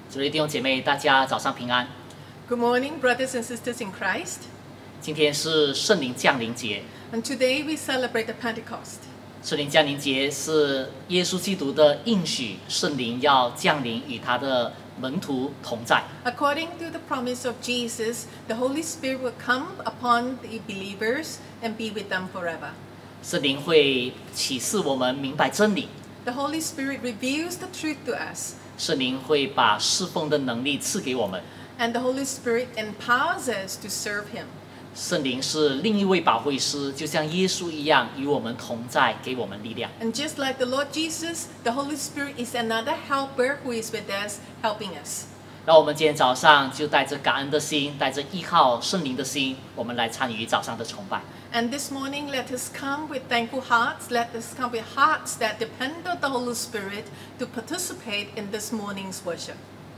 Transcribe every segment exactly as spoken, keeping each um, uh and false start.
主的弟兄姐妹，大家早上平安。 Good morning, brothers and sisters in Christ. 今天是圣灵降临节， And today we celebrate the Pentecost. 圣灵降临节是耶稣基督的应许，圣灵要降临与他的门徒同在。 According to the promise of Jesus, the Holy Spirit will come upon the believers and be with them forever. 圣灵会启示我们明白真理， The Holy Spirit reveals the truth to us, 圣灵会把侍奉的能力赐给我们。 and the Holy Spirit empowers us to serve Him. 圣灵是另一位保惠师，就像耶稣一样，与我们同在，给我们力量。 And just like the Lord Jesus, the Holy Spirit is another helper who is with us, helping us. 让我们今天早上就带着感恩的心，带着依靠圣灵的心，我们来参与早上的崇拜。 And this morning, let us come with thankful hearts. Let us come with hearts that depend on the Holy Spirit to participate in this morning's worship.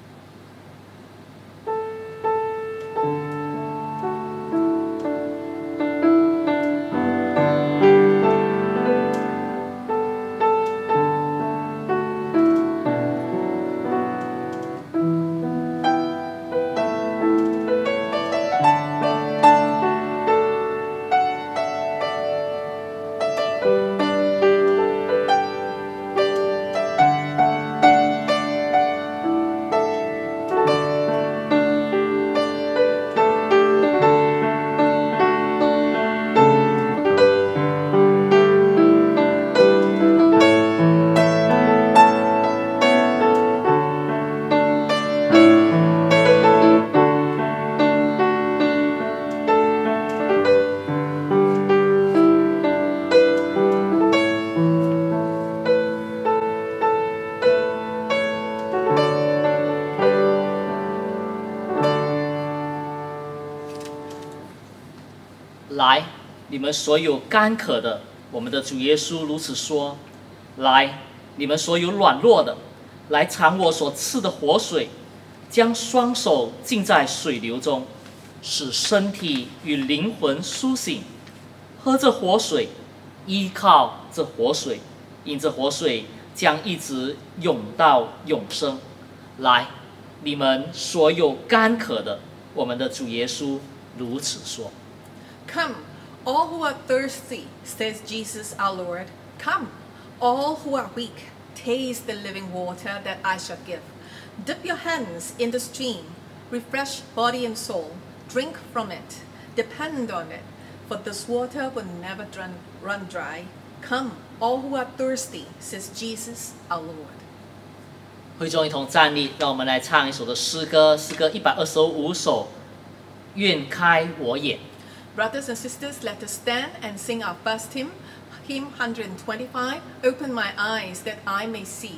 来，你们所有干渴的，我们的主耶稣如此说：来，你们所有软弱的，来尝我所赐的活水，将双手浸在水流中，使身体与灵魂苏醒。喝这活水，依靠这活水，因这活水将一直涌到永生。来，你们所有干渴的，我们的主耶稣如此说。 Come, all who are thirsty, says Jesus our Lord. Come, all who are weak, taste the living water that I shall give. Dip your hands in the stream, refresh body and soul, drink from it, depend on it, for this water will never run, run dry. Come, all who are thirsty, says Jesus our Lord. 会众一同站立，让我们来唱一首的诗歌，诗歌一百二十五首，愿开我眼。 Brothers and sisters, let us stand and sing our first hymn, hymn one twenty-five, Open my eyes that I may see.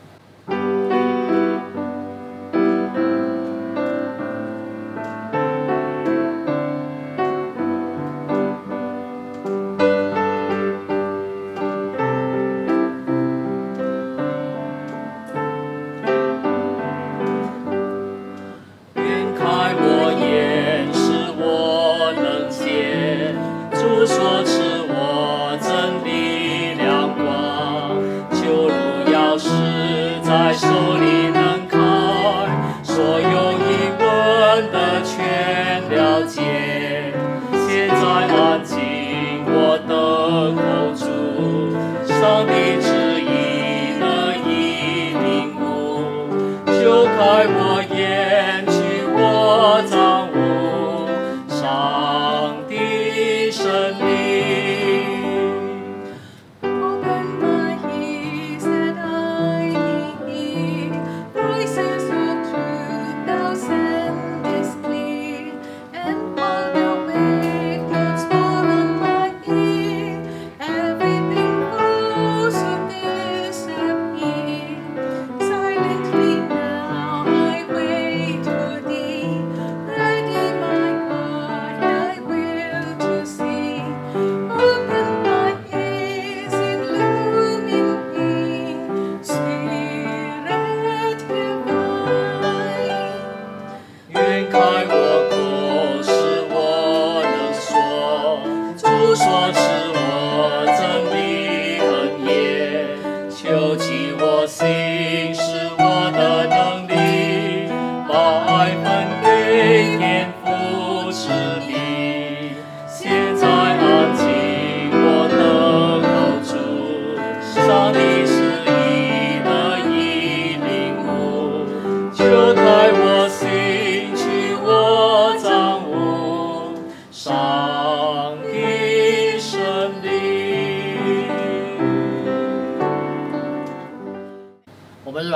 愿开我眼，使我能见主所赐我真理亮光，就如要使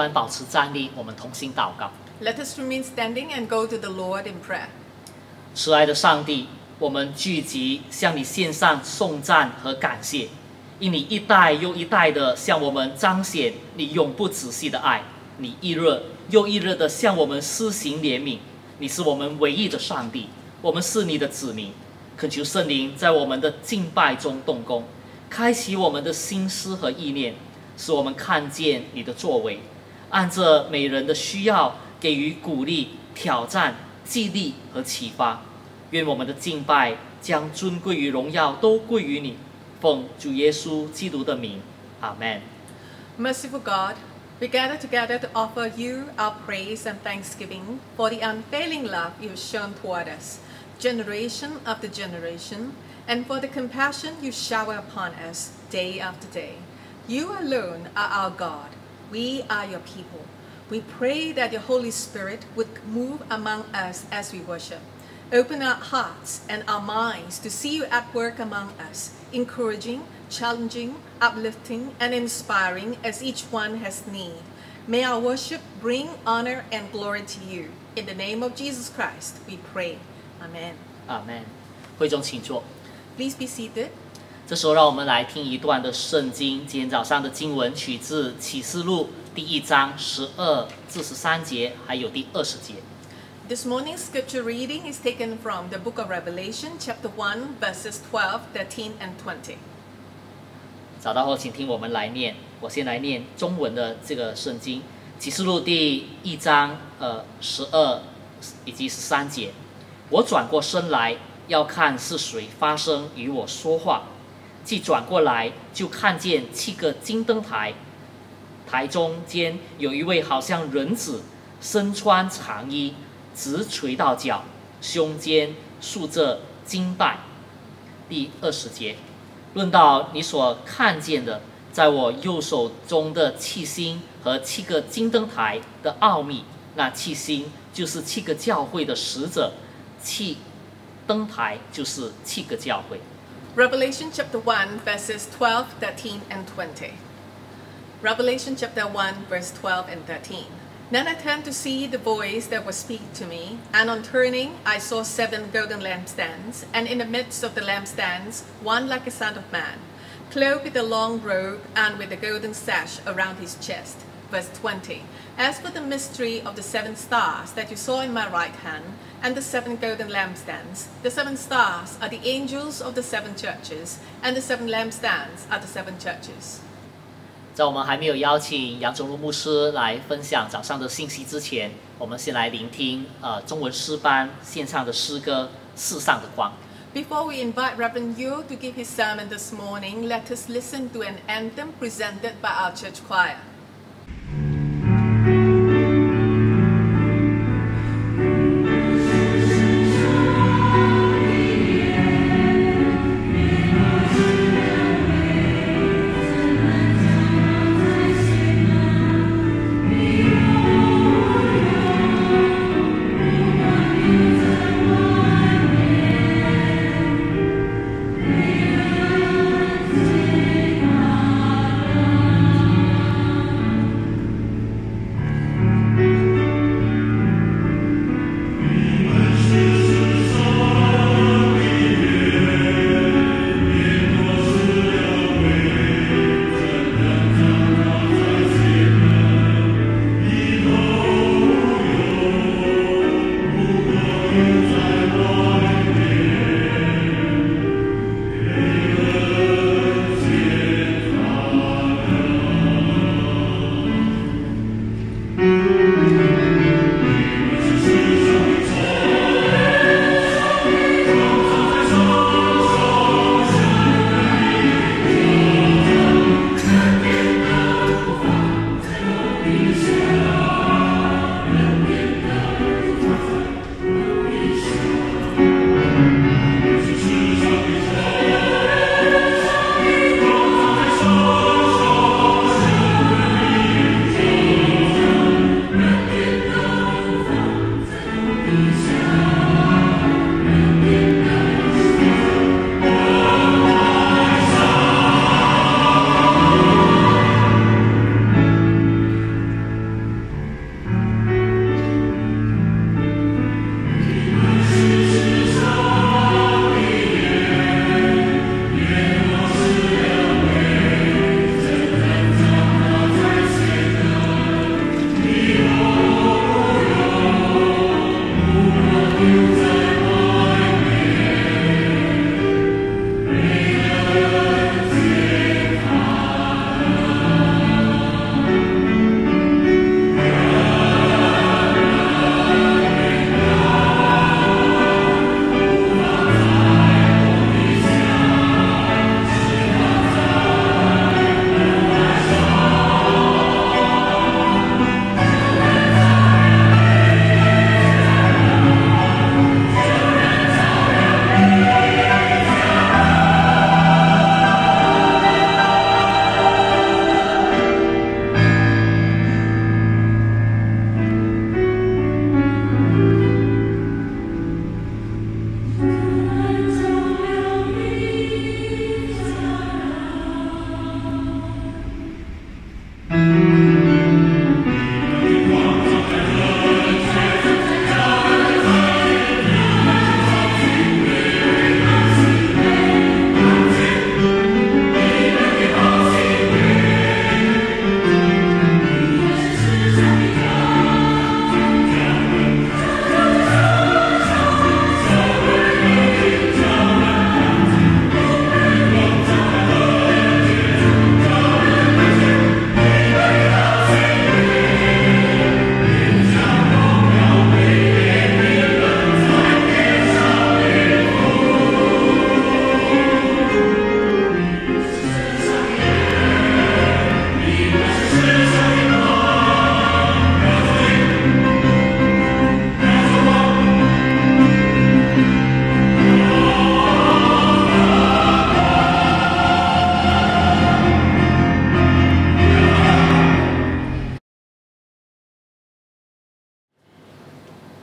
然保持站立，我们同心祷告。 Let us remain standing and go to the Lord in prayer. 慈爱的上帝，我们聚集向你献上颂赞和感谢，因你一代又一代的向我们彰显你永不止息的爱，你一日又一日的向我们施行怜悯。你是我们唯一的上帝，我们是你的子民。恳求圣灵在我们的敬拜中动工，开启我们的心思和意念，使我们看见你的作为，按着每人的需要给予鼓励、挑战、激励和启发。愿我们的敬拜将尊贵与荣耀都归于你，奉主耶稣基督的名，阿们。 Merciful God, we gather together to offer you our praise and thanksgiving for the unfailing love you have shown toward us, generation after generation, and for the compassion you shower upon us day after day. You alone are our God. We are your people. We pray that your Holy Spirit would move among us as we worship. Open our hearts and our minds to see you at work among us, encouraging, challenging, uplifting, and inspiring as each one has need. May our worship bring honor and glory to you. In the name of Jesus Christ, we pray. Amen. 阿们。会众请坐。 Please be seated. 这时候，让我们来听一段的圣经。今天早上的经文取自启示录第一章十二至十三节，还有第二十节。 This morning's scripture reading is taken from the book of Revelation, chapter one, verses twelve, thirteen, and twenty. 找到后，请听我们来念。我先来念中文的这个圣经，启示录第一章呃十二以及十三节。我转过身来，要看是谁发声与我说话。既转过来，就看见七个金灯台，台中间有一位好像人子，身穿长衣，直垂到脚，胸间竖着金带。第二十节，论到你所看见的，在我右手中的七星和七个金灯台的奥秘，那七星就是七个教会的使者，七灯台就是七个教会。 Revelation chapter one, verses twelve, thirteen, and twenty. Revelation chapter one, verse twelve and thirteen. Then I turned to see the voice that was speaking to me, and on turning I saw seven golden lampstands, and in the midst of the lampstands one like a son of man, clothed with a long robe and with a golden sash around his chest. Verse twenty. As for the mystery of the seven stars that you saw in my right hand, and the seven golden lampstands, the seven stars are the angels of the seven churches, and the seven lampstands are the seven churches. 在我们还没有邀请杨总路牧师来分享早上的信息之前，我们先来聆听呃中文诗班献唱的诗歌《世上的光》。 Before we invite Reverend Yu to give his sermon this morning, let us listen to an anthem presented by our church choir.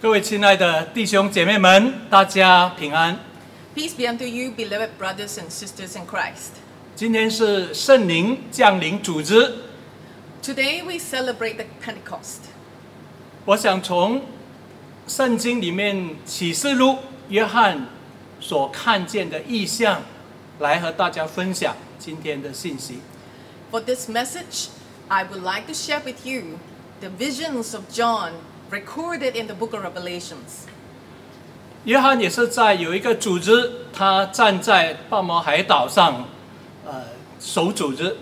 各位亲爱的弟兄姐妹们，大家平安。 Peace be unto you, beloved brothers and sisters in Christ. 今天是圣灵降临主日， Today we celebrate the Pentecost. 我想从圣经里面启示录约翰所看见的异象，来和大家分享今天的信息。 For this message, I would like to share with you the visions of John recorded in the book of Revelations. 约翰也是在有一个主日，他站在巴摩海岛上，呃，守主日。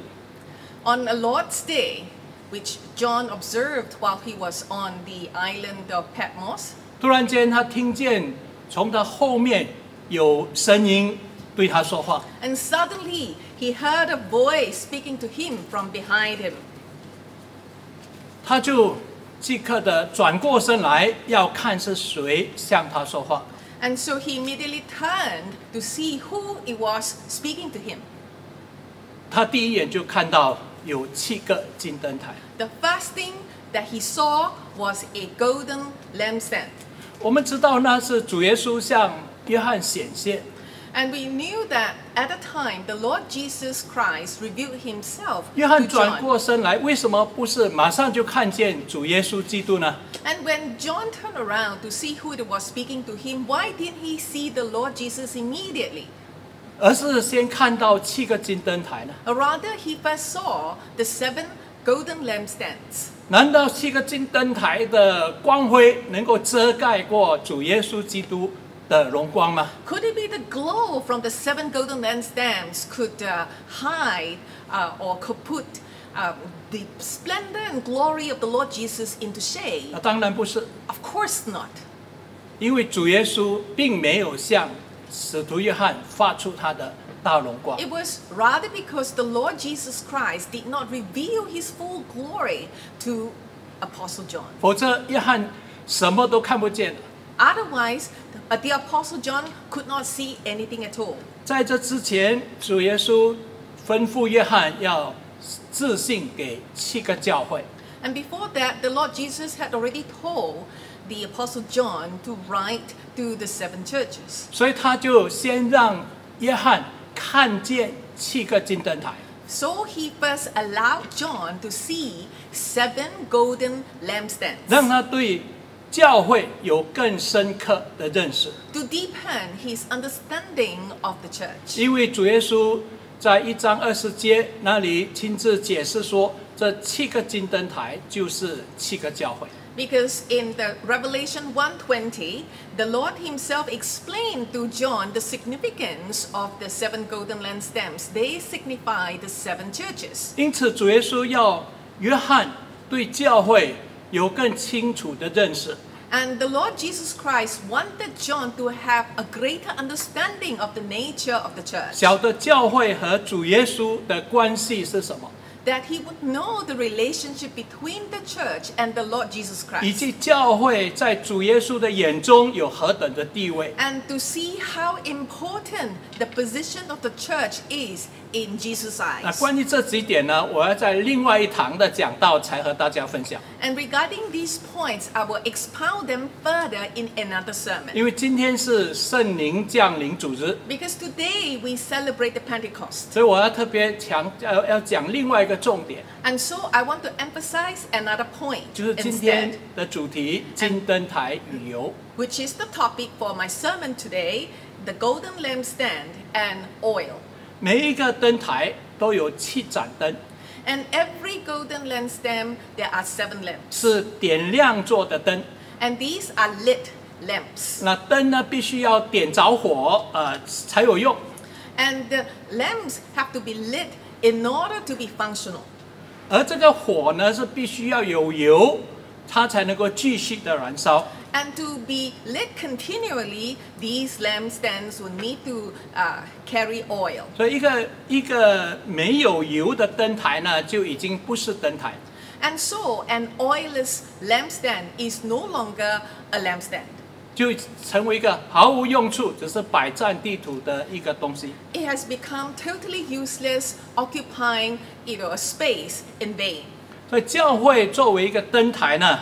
On a Lord's Day, which John observed while he was on the island of Patmos, 突然间，他听见从他后面有声音对他说话。 and suddenly he heard a voice speaking to him from behind him. 他就即刻的转过身来，要看是谁向他说话。 And so he immediately turned to see who it was speaking to him. 他第一眼就看到有七个金灯台。 The first thing that he saw was a golden lampstand. 我们知道那是主耶稣向约翰显现， And we knew that at the time the Lord Jesus Christ revealed himself 约 to 翰转 John. 过身来，为什么不是马上就看见主耶稣基督呢？ And when John turned around to see who it was speaking to him, why didn't he see the Lord Jesus immediately? 而是先看到七个金灯台呢？ Or rather, he first saw the seven golden lampstands. 难道七个金灯台的光辉能够遮盖过主耶稣基督的荣光吗？ Could it be the glow from the seven golden lampstands could uh, hide uh, or could put uh, the splendor and glory of the Lord Jesus into shade? 那当然不是， Of course not. 因为主耶稣并没有向使徒约翰发出他的大荣光。 It was rather because the Lord Jesus Christ did not reveal his full glory to Apostle John. 否则约翰什么都看不见。 Otherwise, uh, the Apostle John could not see anything at all. 在这之前，主耶稣吩咐约翰要致信给七个教会。 And before that, the Lord Jesus had already told the Apostle John to write to the seven churches. 所以他就先让约翰看见七个金灯台， So he first allowed John to see seven golden lampstands 让他对教会有更深刻的认识。 to deepen his understanding of the church. 因为主耶稣在一章二十节那里亲自解释说，这七个金灯台就是七个教会。 Because in the Revelation one twenty, the Lord himself explained to John the significance of the seven golden lampstands. They signify the seven churches. 因此，主耶稣要约翰对教会有更清楚的认识。 And the Lord Jesus Christ wanted John to have a greater understanding of the nature of the church. 晓得教会和主耶稣的关系是什么， That he would know the relationship between the church and the Lord Jesus 以 Christ. 及教会在主耶稣的眼中有何等的地位。 And to see how important the position of the church is in Jesus' 那 eyes. 关于这几点呢，我要在另外一堂的讲道才和大家分享。 And regarding these points, I will expound them further in another sermon. 因为今天是圣灵降临主日， Because today we celebrate the Pentecost. 所以我要特别强要要讲另外一个重点， And so I want to emphasize another point 就是今天 instead, 的主题——金灯台与油。 which is the topic for my sermon today, the golden lampstand and oil. 每一个灯台都有七盏灯， And every golden lampstand, there are seven lamps. 是点亮做的灯。 And these are lit lamps. 那灯呢，必须要点着火，呃，才有用。 And the lamps have to be lit in order to be functional. 而这个火呢，是必须要有油，它才能够继续的燃烧。 And to be lit continually, these lampstands will need to uh, carry oil. 所以一个一个没有油的灯台呢，就已经不是灯台。 And so, an oilless lampstand is no longer a lampstand. 就成为一个毫无用处，只是摆占地土的一个东西。 It has become totally useless, occupying you know, a space in vain. 所以教会作为一个灯台呢，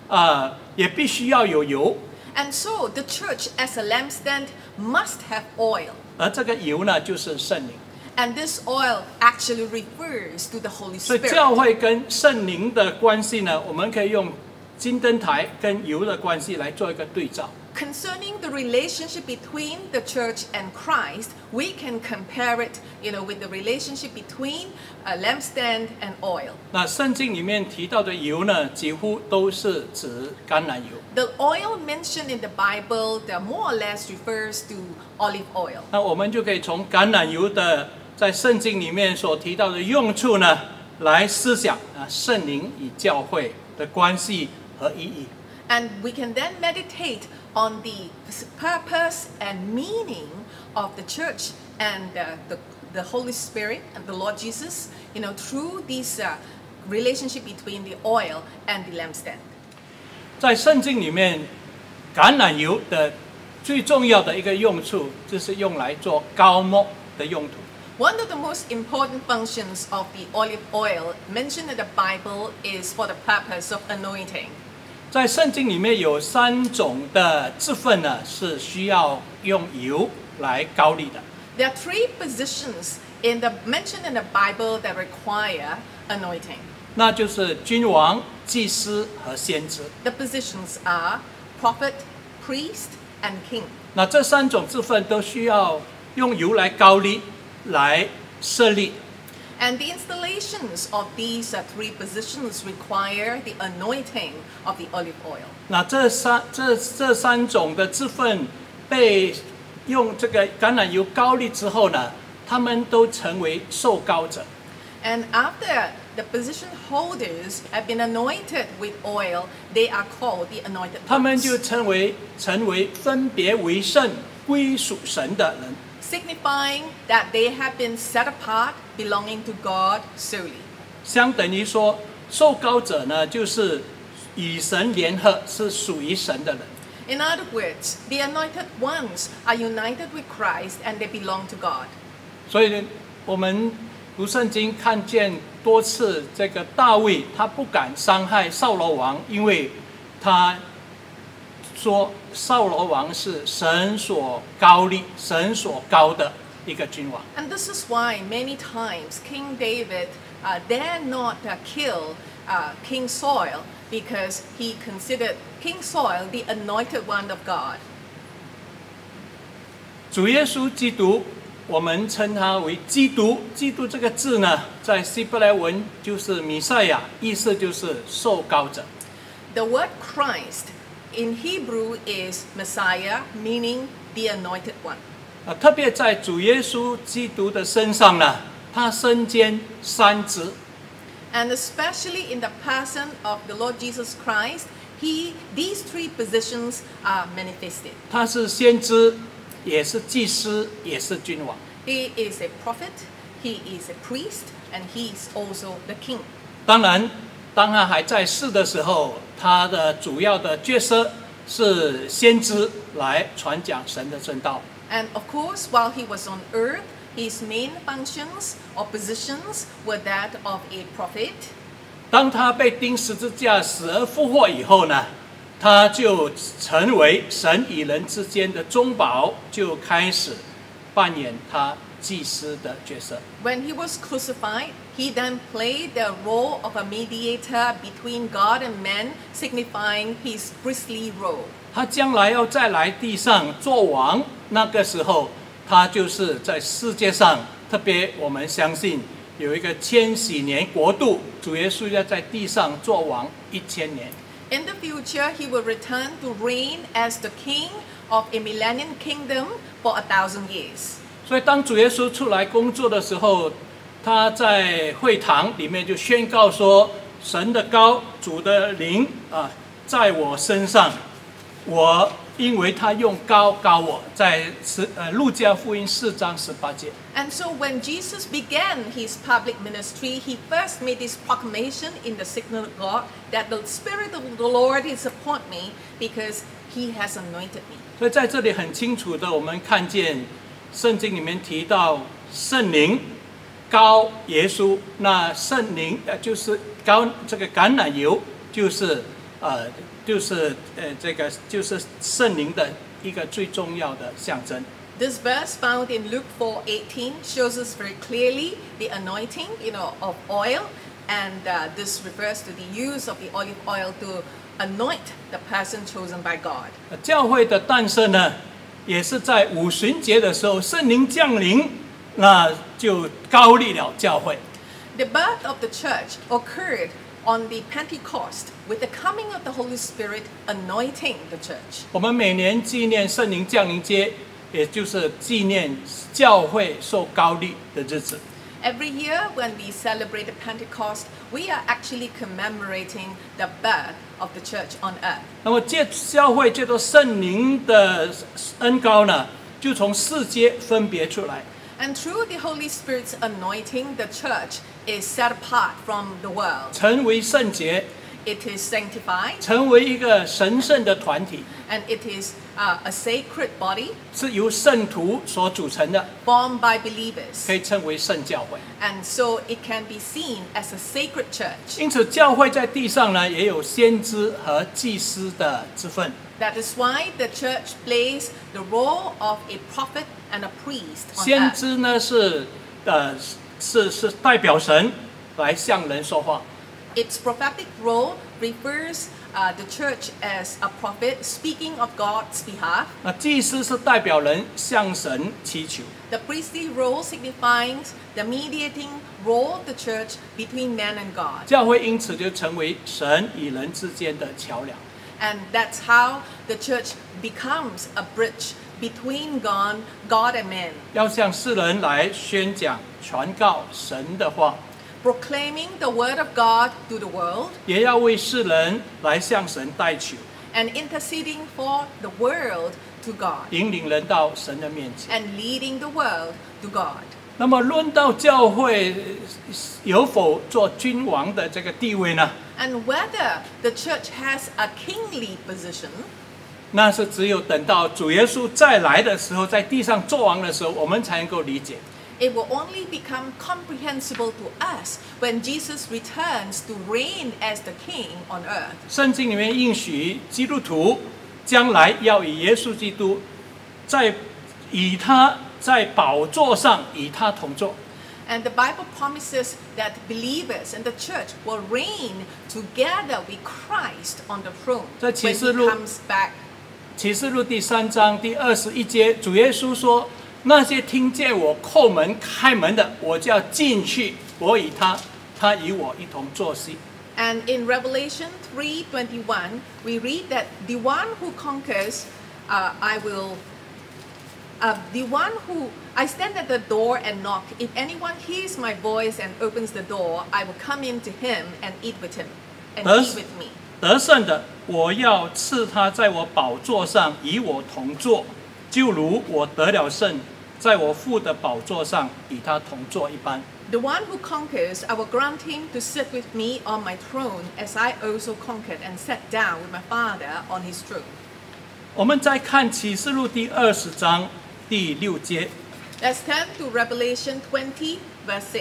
呃，也必须要有油， And so the church as a lampstand must have oil. 而这个油呢，就是圣灵。 And this oil actually refers to the Holy 所以教 Spirit. 会跟圣灵的关系呢，我们可以用金灯台跟油的关系来做一个对照。 Concerning the relationship between the church and Christ, we can compare it, you know, with the relationship between a lampstand and oil. 那圣经里面提到的油呢，几乎都是指橄榄油。 The oil mentioned in the Bible, that more or less refers to olive oil. 那我们就可以从橄榄油的在圣经里面所提到的用处呢，来思想啊圣灵与教会的关系和意义。 And we can then meditate on the purpose and meaning of the church and uh, the, the Holy Spirit and the Lord Jesus, you know, through this uh, relationship between the oil and the lampstand. 在圣经里面，橄榄油的最重要的一个用处，就是用来做膏抹的用途。 One of the most important functions of the olive oil mentioned in the Bible is for the purpose of anointing. 在圣经里面有三种的字分呢，是需要用油来膏立的。 There are three positions in the mentioned in the Bible that require anointing. 那就是君王、祭司和先知。 The positions are prophet, priest, and king. 那这三种字分都需要用油来膏立，来设立。 And the installations of these uh, three positions require the anointing of the olive oil. 那这三这这三种的字分被用这个橄榄油膏立之后呢，他们都成为受膏者。 And after the position holders have been anointed with oil, they are called the anointed 他们就 ones, 成为成为分别为圣、归属神的人。 signifying that they have been set apart, belonging to God solely. 相等于说，受膏者呢，就是与神联合，是属于神的人。 In other words, the anointed ones are united with Christ and they belong to God. 所以呢，我们读圣经看见多次，这个大卫他不敢伤害扫罗王，因为他说扫罗王是神所膏立、神所膏的一个君王。 And this is why many times King David uh, dare not uh, kill uh, King Saul because he considered King Saul the anointed one of God. 主耶稣基督，我们称他为基督。基督这个字呢，在希伯来文就是弥赛亚，意思就是受膏者。 The word Christ in Hebrew is Messiah, meaning the anointed one. 啊，特别在主耶稣基督的身上呢，他身兼三职。 And especially in the person of the Lord Jesus Christ, he, these three positions are manifested. 他是先知，也是祭司，也是君王。 He is a prophet, he is a priest, and he is also the king. 当然，当他还在世的时候，他的主要的角色是先知，来传讲神的正道。 And of course, while he was on earth, his main functions or positions were that of a prophet. 当他被钉十字架死而复活以后呢，他就成为神与人之间的中保，就开始扮演他祭司的角色。 When he was crucified, he then played the role of a mediator between God and man, signifying his priestly role. 他将来要再来地上做王，那个时候他就是在世界上，特别我们相信有一个千禧年国度，主耶稣要在地上做王一千年。 In the future, he will return to reign as the king of a millennium kingdom for a thousand years. 所以当主耶稣出来工作的时候，他在会堂里面就宣告说：“神的膏，主的灵啊，在我身上。我因为他用膏膏我，在十呃路加福音四章十八节。 And so when Jesus began his public ministry, he first made this proclamation in the synagogue that the Spirit of the Lord is upon me because he has anointed me. 所以在这里很清楚的，我们看见圣经里面提到圣灵膏耶稣，那圣灵呃就是膏这个橄榄油，就是呃就是呃这个就是圣灵的一个最重要的象征。 This verse found in Luke four eighteen shows us very clearly the anointing, you know, of oil, and uh, this refers to the use of the olive oil to anoint the person chosen by God. 教会的诞生呢，也是在五旬节的时候，圣灵降临，那就高立了教会。 The birth of the church occurred on the Pentecost with the coming of the Holy Spirit anointing the church. 我们每年纪念圣灵降临节，也就是纪念教会受高立的日子。 Every year when we celebrate the Pentecost, we are actually commemorating the birth of the church on earth. 那么借教会借着圣灵的恩膏呢，就从世界分别出来。 And through the Holy Spirit's anointing, the church is set apart from the world. 成为圣洁， It is sanctified, 成为一个神圣的团体， and it is uh, a sacred body 是由圣徒所组成的， formed by believers. 可以称为圣教会。 And so it can be seen as a sacred church. 因此，教会在地上呢，也有先知和祭司的之分。 That is why the church plays the role of a prophet and a priest on 先 earth. 知呢是呃是是代表神来向人说话， Its prophetic role refers uh, the church as a prophet speaking of God's behalf. 那祭司是代表人向神祈求。 The priestly role signifies the mediating role of the church between man and God. 教会因此就成为神与人之间的桥梁。 And that's how the church becomes a bridge between God, God and man, 要向世人来宣讲、传告神的话， proclaiming the word of God to the world 也要为世人来向神代求， and interceding for the world to God 引领人到神的面前。 and leading the world to God. 那么，论到教会有否做君王的这个地位呢？ And whether the church has a kingly position, 那是只有等到主耶稣再来的时候，在地上作王的时候，我们才能够理解。 it will only become comprehensible to us when Jesus returns to reign as the king on earth. 圣经里面应许基督徒将来要与耶稣基督在与他在宝座上与他同坐。 And the Bible promises that believers and the church will reign together with Christ on the throne 在 when 启 he 示录 comes back. 启示录第三章第二十一节，主耶稣说：“那些听见我叩门开门的，我就要进去，我与他，他与我一同坐席。” And in Revelation three twenty-one, we read that the one who conquers, uh, I will, uh, the one who, I stand at the door and knock. If anyone hears my voice and opens the door, I will come in to him and eat with him, and Thus- he with me. 得胜的，我要赐他在我宝座上与我同坐，就如我得了胜，在我父的宝座上与他同坐一般。 The one who conquers, I will grant him to sit with me on my throne, as I also conquered and sat down with my Father on his throne. 我们再看启示录第二十章第六节， Let's turn to Revelation twenty, verse six.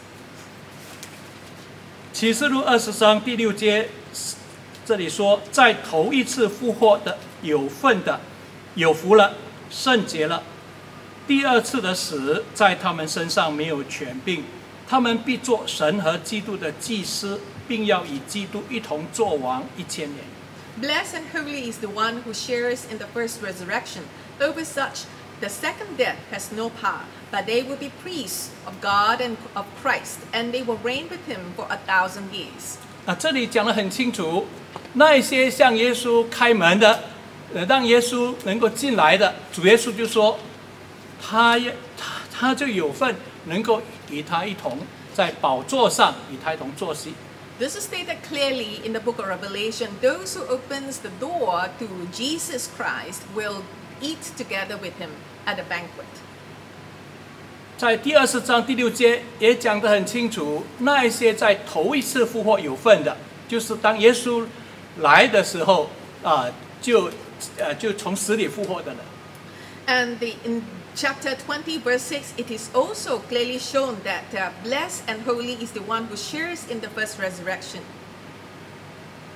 启示录二十章第六节，这里说，在头一次复活的有份的，有福了，圣洁了。第二次的死在他们身上没有权柄，他们必做神和基督的祭司，并要与基督一同作王一千年。 Blessed and holy is the one who shares in the first resurrection. Over such, the second death has no power, but they will be priests of God and of Christ, and they will reign with him for a thousand years. 啊，这里讲得很清楚，那一些向耶稣开门的，呃，让耶稣能够进来的，主耶稣就说，他也他他就有份能够与他一同在宝座上与他一同坐席。 This is stated clearly in the book of Revelation. Those who opens the door to Jesus Christ will eat together with him at a banquet. 在第二十章第六节也讲得很清楚，那一些在头一次复活有份的，就是当耶稣来的时候啊、就呃就从死里复活的人。 And the, in chapter twenty, verse six, it is also clearly shown that uh, blessed and holy is the one who shares in the first resurrection.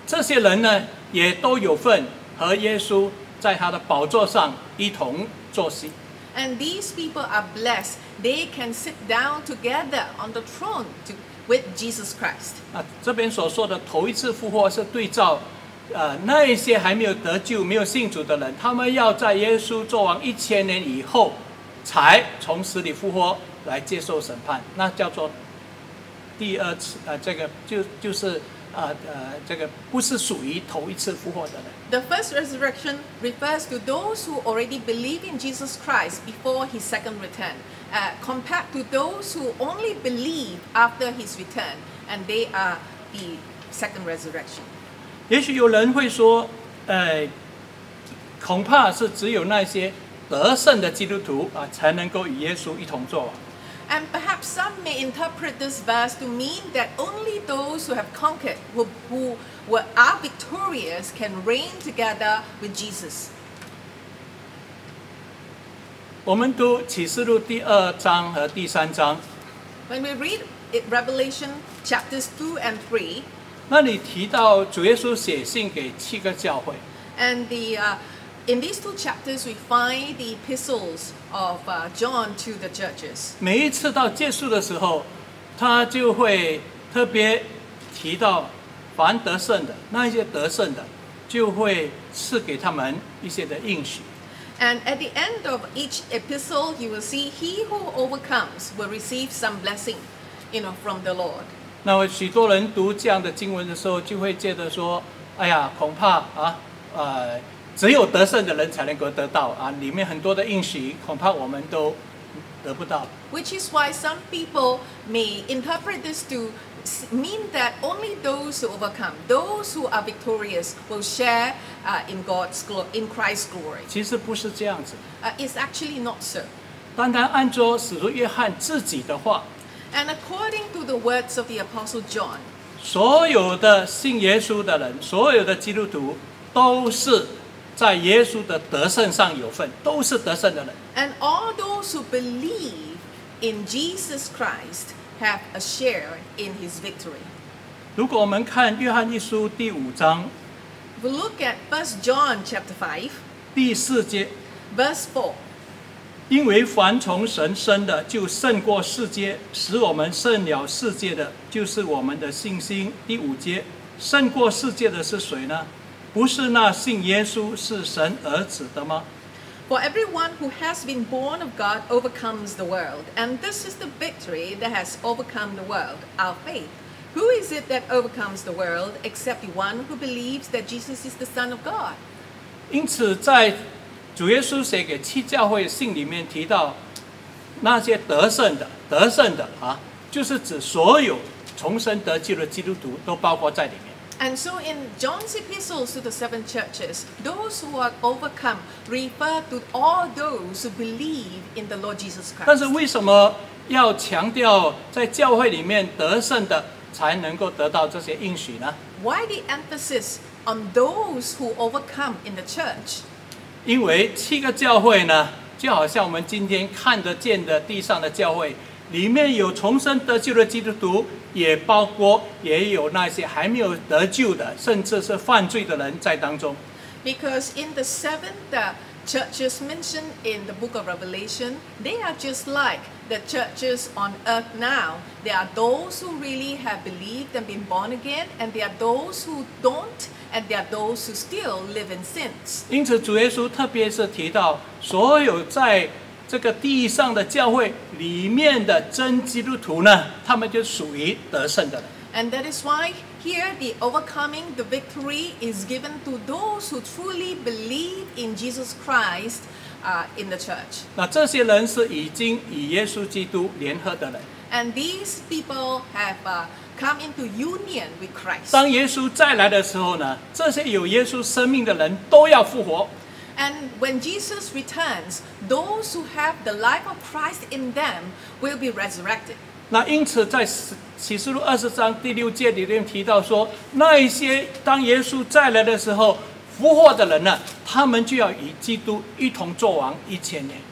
这些人呢，也都有份和耶稣在他的宝座上一同坐席。 And these people are blessed. They can sit down together on the throne to, with Jesus Christ. 啊，这边所说的头一次复活是对照，呃，那一些还没有得救、没有信主的人，他们要在耶稣做完一千年以后，才从死里复活来接受审判，那叫做第二次，呃，这个就就是呃呃，这个不是属于头一次复活的人。 The first resurrection refers to those who already believe in Jesus Christ before his second return, uh, compared to those who only believe after his return, and they are the second resurrection. 也许有人会说，呃，恐怕是只有那些得胜的基督徒啊，才能够与耶稣一同作王。 And perhaps some may interpret this verse to mean that only those who have conquered, who, who were, are victorious, can reign together with Jesus. 我们读启示录第二章和第三章， When we read it, Revelation chapters two and three, 那里提到主耶稣写信给七个教会， and the, uh, in these two chapters we find the epistles of uh, John to the churches. 每一次到结束的时候，他就会特别提到，凡得胜的那一些得胜的，就会赐给他们一些的应许。 And at the end of each epistle, you will see he who overcomes will receive some blessing, you know, from the Lord. 那么许多人读这样的经文的时候，就会觉得说：“哎呀，恐怕啊，呃，只有得胜的人才能够得到啊，里面很多的应许，恐怕我们都得不到。” Which is why some people may interpret this to mean that only those who overcome, those who are victorious, will share uh, in God's glo- in Christ's glory. 其实不是这样子， Uh, it's actually not so. 单单按照使徒约翰自己的话， And according to the words of the Apostle John, 所有的信耶稣的人，所有的基督徒，都是在耶稣的得胜上有份，都是得胜的人。 and all those who believe in Jesus Christ have a share in his victory. 如果我们看约翰一书第五章 If we look at First John chapter five, 第四节， verse four, 因为凡从神生的，就胜过世界；使我们胜了世界的，就是我们的信心。第五节，胜过世界的是谁呢？不是那信耶稣是神儿子的吗？ For everyone who has been born of God overcomes the world, and this is the victory that has overcome the world, our faith. Who is it that overcomes the world except the one who believes that Jesus is the Son of God? 因此，在主耶稣写给七教会信里面提到，那些得胜的、得胜的啊，就是指所有重生得救的基督徒都包括在里面。 And so in John's epistles to the seven churches, those who are overcome refer to all those who believe in the Lord Jesus 但是 Christ. 为什么要强调在教会里面得胜的才能够得到这些应许呢？ Why the emphasis on those who overcome in the church? 因为七个教会呢，就好像我们今天看得见的地上的教会，里面有重生得救的基督徒，也包括也有那些还没有得救的，甚至是犯罪的人在当中。 Because in the seven uh, churches mentioned in the book of Revelation, they are just like the churches on earth now. There are those who really have believed and been born again, and there are those who don't, and there are those who still live in sins. 因此，主耶稣特别是提到，所有在这个地上的教会里面的真基督徒呢，他们就属于得胜的人。 And that is why here the overcoming, the victory is given to those who truly believe in Jesus Christ uh, in the church. 那这些人是已经与耶稣基督联合的人。 And these people have uh, come into union with Christ. 当耶稣再来的时候呢，这些有耶稣生命的人都要复活。 And when Jesus returns, those who have the life of Christ in them will be resurrected. 那因此，在启示录二十章第六节里面提到说，那一些当耶稣再来的时候复活的人呢，他们就要与基督一同作王一千年。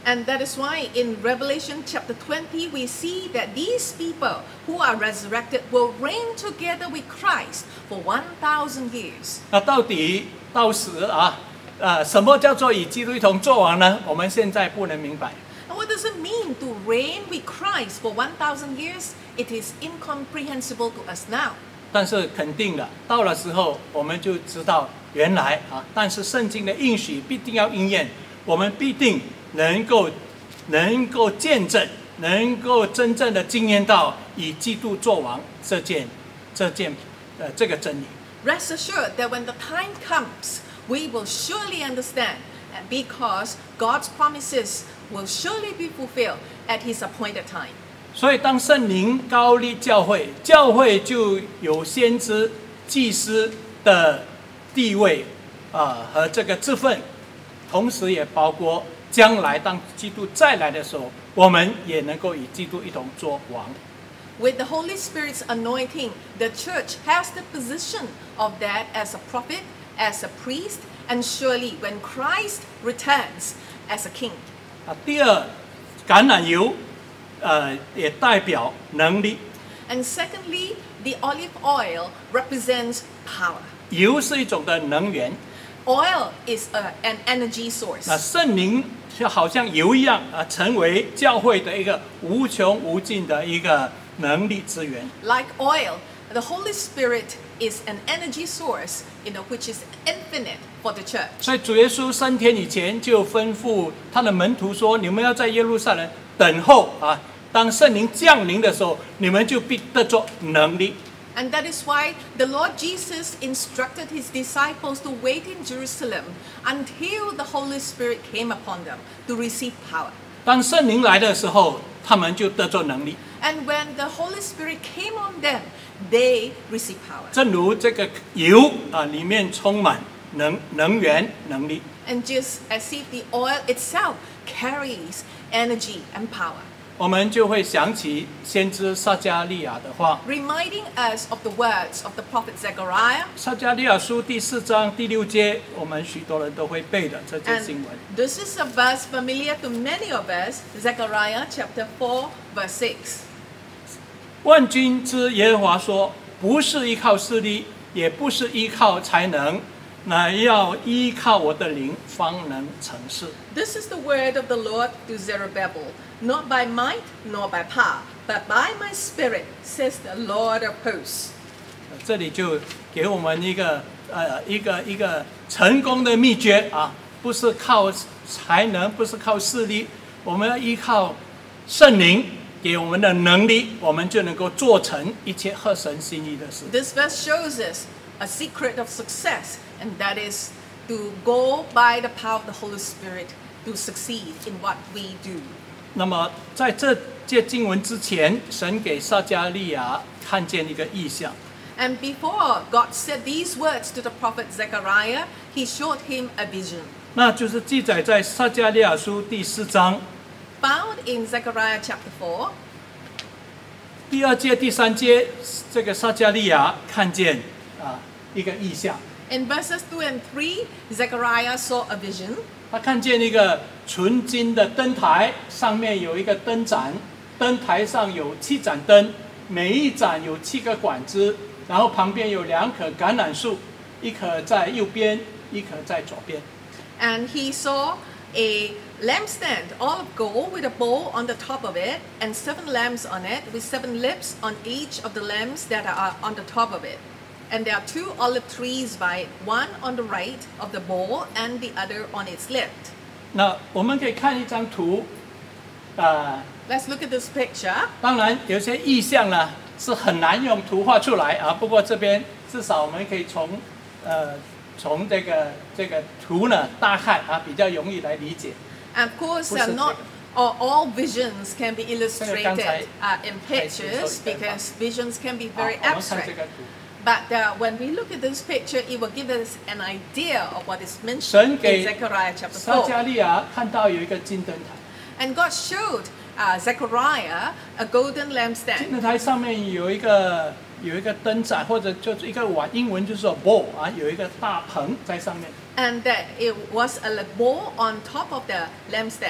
And that is why in Revelation chapter twenty, we see that these people who are resurrected will reign together with Christ for one thousand years. 那到底到时啊，呃，什么叫做与基督一同作王呢？我们现在不能明白。 And what does it mean to reign with Christ for one thousand years? It is incomprehensible to us now. 但是肯定的，到了时候我们就知道原来啊，但是圣经的应许必定要应验，我们必定能够能够见证，能够真正的经验到以基督作王这件这件呃这个真理。 Rest assured that when the time comes, we will surely understand, and because God's promises will surely be fulfilled at His appointed time. 所以，当圣灵高立教会，教会就有先知、祭司的地位啊、呃、和这个职分，同时也包括将来当基督再来的时候，我们也能够与基督一同作王。 With the Holy Spirit's anointing, the church has the position of that as a prophet, as a priest, and surely when Christ returns as a king. 啊，第二，橄榄油，呃，也代表能力。 And secondly, the olive oil represents power. 油是一种的能源， Oil is a, an energy source. 那圣灵就好像油一样啊，成为教会的一个无穷无尽的一个能力资源。 Like oil, the Holy Spirit is an energy source, you know, which is infinite for the church. 所以主耶稣升天以前就吩咐他的门徒说：“你们要在耶路撒冷等候啊，当圣灵降临的时候，你们就必得着能力。” And that is why the Lord Jesus instructed his disciples to wait in Jerusalem until the Holy Spirit came upon them to receive power. 当圣灵来的时候，他们就得着能力。 And when the Holy Spirit came on them, they received power. 正如这个油啊，里面充满能能源能力。 And just as if the oil itself carries energy and power, 我们就会想起先知撒迦利亚的话， reminding us of the words of the prophet Zechariah. 撒迦利亚书第四章第六节，我们许多人都会背的这节 And 经文。 this is a verse familiar to many of us, Zechariah chapter four, verse six. 万军之耶和华说：“不是依靠势力，也不是依靠才能，乃要依靠我的灵，方能成事。” This is the word of the Lord to Zerubbabel, not by might nor by power, but by my spirit, says the Lord of hosts. 这里就给我们一个呃一个一个成功的秘诀啊，不是靠才能，不是靠势力，我们要依靠圣灵给我们的能力，我们就能够做成一切合神心意的事。 This verse shows us a secret of success, and that is to go by the power of the Holy Spirit to succeed in what we do. 那么在这节经文之前，神给撒迦利亚看见一个异象。 And before God said these words to the prophet Zechariah, he showed him a vision. 那就是记载在撒迦利亚书第四章 Found in Zechariah chapter four, 第二节、第三节，这个撒迦利亚看见啊一个异象， in verses two and three, Zechariah saw a vision. 他看见一个纯金的灯台，上面有一个灯盏，灯台上有七盏灯，每一盏有七个管子，然后旁边有两棵橄榄树，一棵在右边，一棵在左边。 And he saw a lampstand, all of gold, with a bowl on the top of it, and seven lamps on it, with seven lips on each of the lamps that are on the top of it. And there are two olive trees by it, one on the right of the bowl and the other on its left. 那我们可以看一张图，呃， Let's look at this picture. 当然有些意象呢是很难用图画出来啊，不过这边至少我们可以从呃从这个这个图呢大看啊，比较容易来理解。 And of course, uh, 不是这个。 not all, all visions can be 这个刚才 illustrated uh, in pictures 开始说一下。 because visions can be 好， very 我们看 abstract. 这个图。 But uh, when we look at this picture, it will give us an idea of what is 神 mentioned 给 in Zechariah chapter 撒 four. 迦利亚看到有一个金灯台， And God showed uh, Zechariah a golden 金 lampstand. 灯台上面有一个有一个灯盏，或者就是一个碗，英文就是说 bowl 啊，有一个大盆在上面。 And that it was a bowl on top of the lampstand.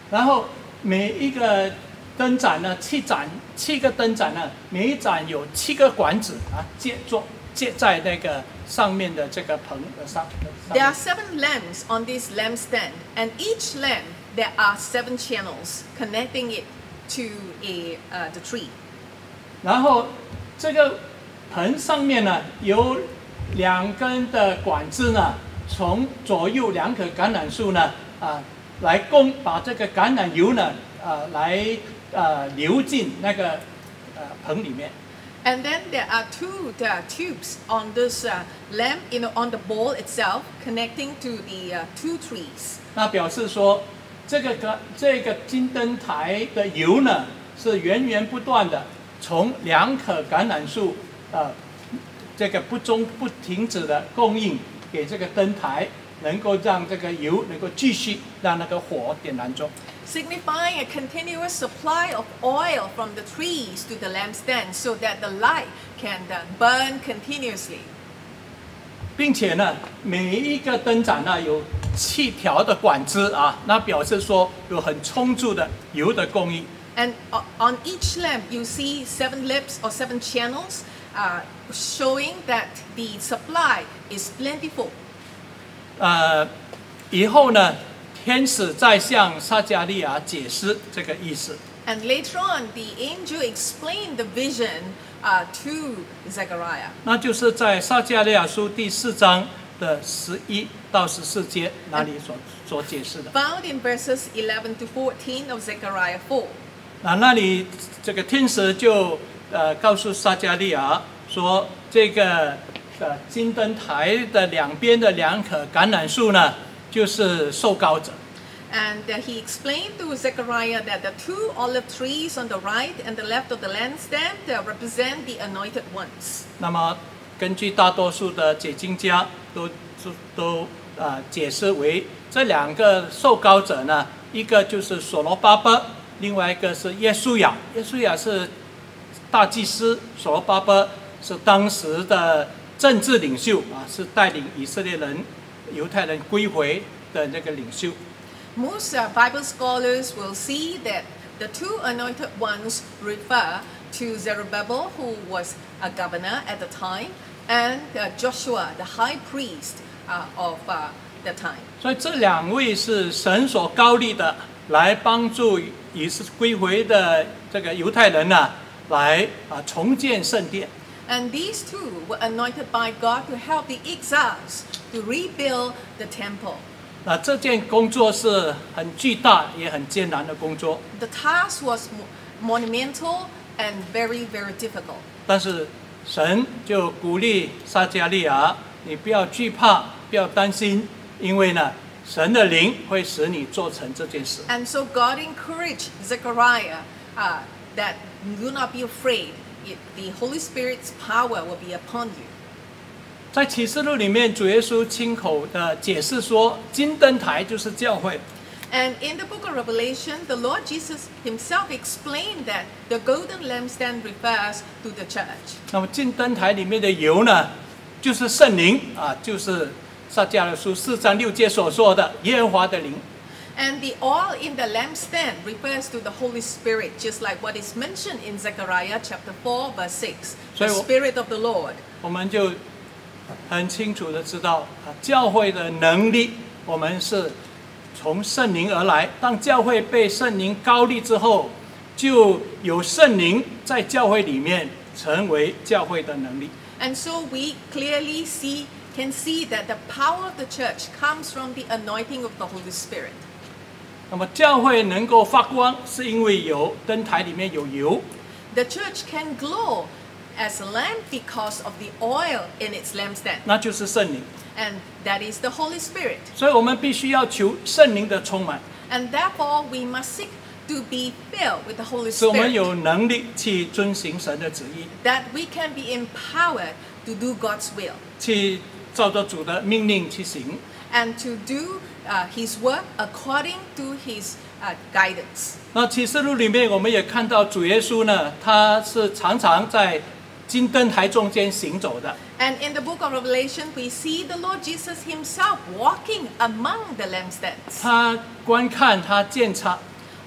然后每一个灯盏呢，七盏七个灯盏呢，每一盏有七个管子啊，接做接在那个上面的这个盆的上。上 There are seven lamps on this lampstand, and each lamp there are seven channels connecting it to a uh, the tree. 然后这个盆上面呢有两根的管子呢，从左右两棵橄榄树呢啊来供把这个橄榄油呢啊来呃流进那个呃盆里面。 And then there are two the tubes on this uh, lamp, you know, on the bowl itself, connecting to the uh, two trees. 那表示说，这个个这个金灯台的油呢，是源源不断的从两棵橄榄树，呃，这个不中不停止的供应给这个灯台，能够让这个油能够继续让那个火点燃中。 Signifying a continuous supply of oil from the trees to the lampstand, so that the light can uh, burn continuously. 并且呢，每一个灯盏呢有七条的管子啊，那表示说有很充足的油的供应。 And uh, on each lamp, you see seven lips or seven channels, uh, showing that the supply is plentiful. 呃，以后呢，天使在向撒迦利亚解释这个意思。 And later on, the angel explained the vision uh, to Zechariah. 那就是在撒迦利亚书第四章的十一到十四节那里所所解释的。 Found in verses eleven to fourteen of Zechariah four. 那那里这个天使就呃告诉撒迦利亚说，这个呃金灯台的两边的两棵橄榄树呢，就是受膏者。 And uh, he explained to Zechariah that the two olive trees on the right and the left of the lampstand uh, represent the anointed ones. 那么根据大多数的解经家都都都啊、呃、解释为这两个受膏者呢，一个就是所罗巴伯，另外一个是耶稣亚。耶稣亚是大祭司，所罗巴伯是当时的政治领袖啊，是带领以色列人、犹太人归回的那个领袖。 Most uh, Bible scholars will see that the two anointed ones refer to Zerubbabel, who was a governor at the time, and uh, Joshua, the high priest uh, of uh, the time. 所以这两位是神所高立的，来帮助以是归回的这个犹太人呢、啊，来啊重建圣殿。 And these two were anointed by God to help the exiles to rebuild the temple. 那这件工作是很巨大也很艰难的工作， The task was mo- monumental and very, very difficult. 但是神就鼓励撒迦利亚，你不要惧怕，不要担心，因为呢，神的灵会使你做成这件事。 And so God encouraged Zechariah uh, that do not be afraid. It, the Holy Spirit's power will be upon you. 在启示录里面，主耶稣亲口的解释说，金灯台就是教会。 And in the book of Revelation, the Lord Jesus himself explained that the golden lampstand refers to the church. 那么金灯台里面的油呢，就是圣灵啊，就是撒迦利亚书四章六节所说的耶和华的灵。 And the oil in the lampstand refers to the Holy Spirit, just like what is mentioned in Zechariah chapter four, verse six. The So- Spirit of the Lord. 我们就很清楚的知道啊，教会的能力，我们是从圣灵而来。当教会被圣灵高立之后，就有圣灵在教会里面成为教会的能力。 And so we clearly see, can see that the power of the church comes from the anointing of the Holy Spirit. 那么教会能够发光，是因为有灯台里面有油。 The church can glow as a lamp because of the oil in its lampstand. 那就是圣灵。 And that is the Holy Spirit. 所以我们必须要求圣灵的充满， And therefore we must seek to be filled with the Holy 使我们 Spirit. 有能力去遵行神的旨意， That we can be empowered to do God's will. 去照着主的命令去行。 And to do uh, His work according to His uh, guidance. 那启示录里面，我们也看到主耶稣呢，他是常常在金灯台中间行走的。 And in the book of Revelation, we see the Lord Jesus Himself walking among the lampstands. 他观看，他监察，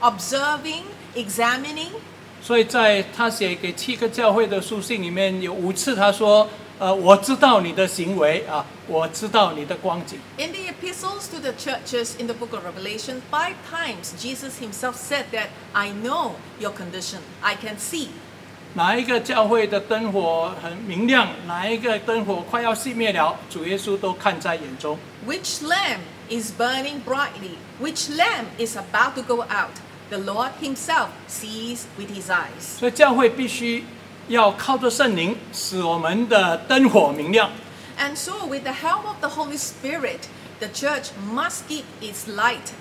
observing, examining. 所以在他写给七个教会的书信里面，有五次他说：“呃，我知道你的行为啊，我知道你的光景。” In the epistles to the churches in the book of Revelation, five times Jesus himself said that I know your condition, I can see. 哪一个教会的灯火很明亮，哪一个灯火快要熄灭了，主耶稣都看在眼中。 Which lamp is burning brightly? Which lamp is about to go out? The Lord himself sees with his eyes. 所以教会必须要靠着圣灵，使我们的灯火明亮。 And so, with the help of the Holy Spirit, the church must keep its light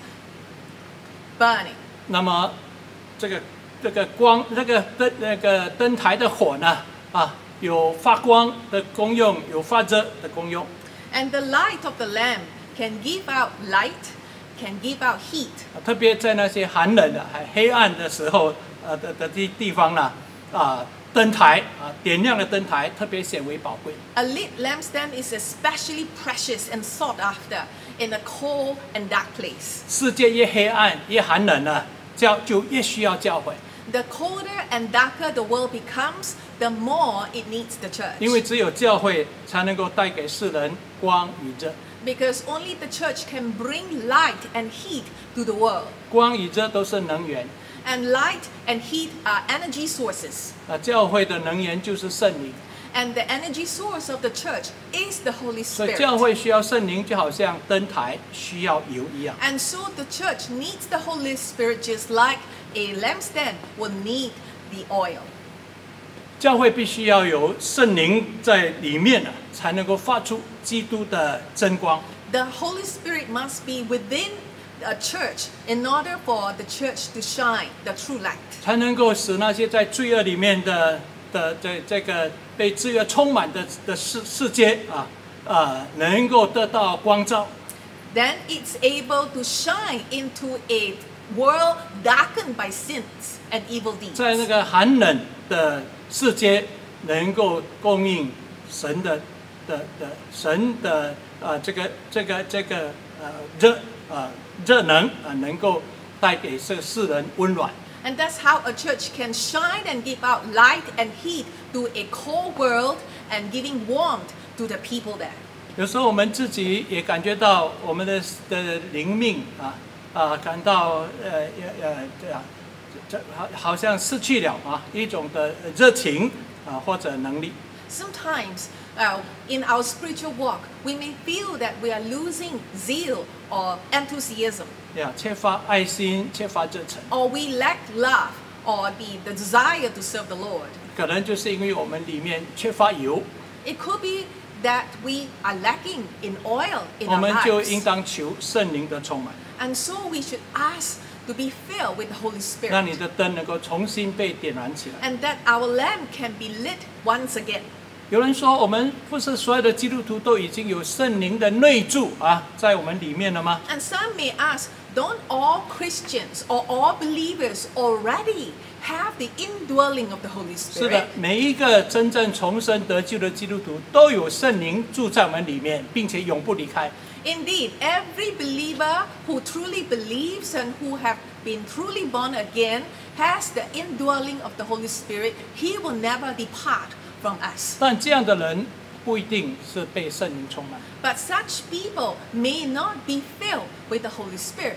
burning. 那么，这个这个光，那个灯那个灯台的火呢，啊，有发光的功用，有发热的功用。 And the light of the lamp can give out light, can give out heat. 特别在那些寒冷的、还黑暗的时候，呃的的地地方呢，啊，灯台啊，点亮的灯台特别显为宝贵。 A lit lampstand is especially precious and sought after in a cold and dark place. 世界越黑暗、越寒冷呢，教就越需要教会， The colder and darker the world becomes, the more it needs the church. 因为只有教会才能够带给世人光与热。 Because only the church can bring light and heat to the world. 光与热都是能源， And light and heat are energy sources. 啊，教会的能源就是圣灵。 And the energy source of the church is the Holy 所以教 Spirit. 会需要圣灵，就好像灯台需要油一样。 And so the church needs the Holy Spirit just like a lampstand will need the oil. 教会必须要有圣灵在里面呢，才能够发出基督的真光。 The Holy Spirit must be within a church in order for the church to shine the true light. 才能够使那些在罪恶里面的的这这个被罪恶充满的的世世界啊啊，能够得到光照。 Then it's able to shine into a world darkened by sins and evil 在那 deeds. 个寒冷的世界，能够供应神的的的神的呃这个这个这个呃热呃热能啊、呃，能够带给这个世人温暖。 And that's how a church can shine and give out light and heat to a cold world and giving warmth to the people there. 有时候我们自己也感觉到我们的的灵命啊啊，感到呃呃这样，这好好像失去了啊一种的热情啊或者能力。 Sometimes uh, in our spiritual walk, we may feel that we are losing zeal or enthusiasm, 呀，缺乏爱心，缺乏热忱， or we lack love or the, the desire to serve the Lord. 可能就是因为我们里面缺乏油， It could be that we are lacking in oil in 我 our 们就应 lives. 当求圣灵的充满， And so we should ask to be filled with the Holy 让你 Spirit, 的灯能够重新被点燃起来。 and that our lamp can be lit once again. 有人说，我们不是所有的基督徒都已经有圣灵的内住啊，在我们里面了吗？ And some may ask, don't all Christians or all believers already have the indwelling of the Holy 是 Spirit? 的，每一个真正重生得救的基督徒都有圣灵住在我们里面，并且永不离开。 Indeed, every believer who truly believes and who have been truly born again has the indwelling of the Holy Spirit. He will never depart from us. 但这样的人不一定是被圣灵充满。 But such people may not be filled with the Holy Spirit.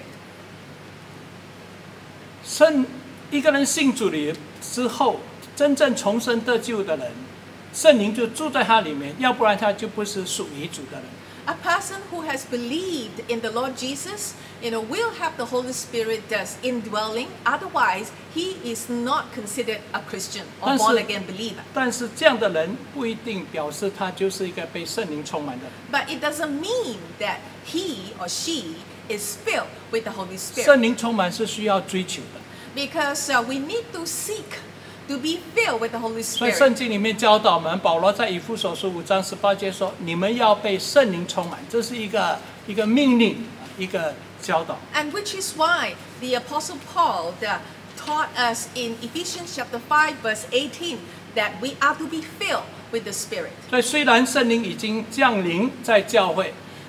圣一个人信主了之后，真正重生得救的人，圣灵就住在他里面，要不然他就不是属于主的人。 A person who has believed in the Lord Jesus, you know, will have the Holy Spirit as indwelling. Otherwise, he is not considered a Christian or 但是- born again believer. 但是这样的人不一定表示他就是一个被圣灵充满的人。 But it doesn't mean that he or she is filled with the Holy 圣 Spirit. 灵充满是需要追求的， Because uh, we need to seek to be filled with the Holy 所以 Spirit. 圣经里面教导我们，保罗在以弗所书五章十八节说：“你们要被圣灵充满。”这是一个一个命令，一个教导。 And which is why the Apostle Paul uh, taught us in Ephesians chapter five, verse eighteen, that we are to be filled with the Spirit. 所以虽然圣灵已经降临在教会，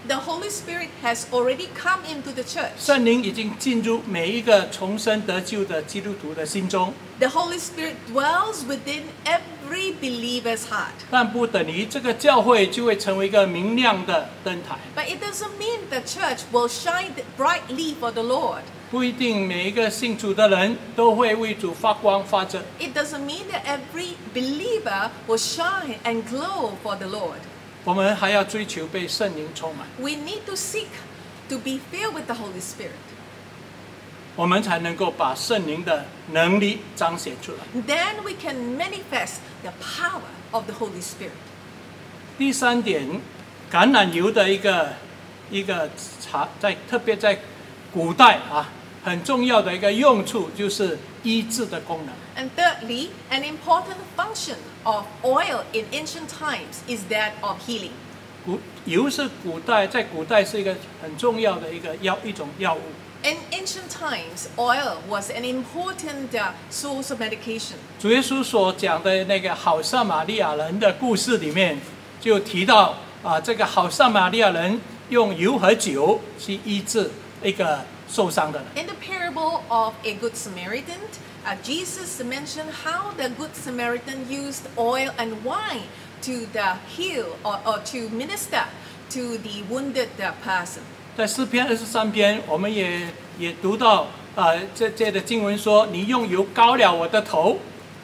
The Holy Spirit has already come into the church. 圣灵已经进入每一个重生得救的基督徒的心中， The Holy Spirit dwells within every believer's heart. 但不等于这个教会就会成为一个明亮的灯台。 But it doesn't mean the church will shine brightly for the Lord. 不一定每一个信主的人都会为主发光发热。 It doesn't mean that every believer will shine and glow for the Lord. 我们还要追求被圣灵充满， We need to seek to be filled with the Holy Spirit. 我们才能够把圣灵的能力彰显出来。 Then we can manifest the power of the Holy Spirit. 第三点，橄榄油的一个一个茶，在特别在古代啊，很重要的一个用处就是医治的功能。 And thirdly, an important function of oil in ancient times is that of healing. 古油是古代在古代是一个很重要的一个药一种药物。 In ancient times, oil was an important uh, source of medication. 主耶稣所讲的那个好撒玛利亚人的故事里面，就提到啊，这个好撒玛利亚人用油和酒去医治一个受伤的人。 In the parable of a Good Samaritan, uh, Jesus mentioned how the Good Samaritan used oil and wine to the heal or, or to minister to the wounded uh, person. 在诗篇二十三篇，我们也也读到啊，这这的经文说：“你用油膏了我的头。”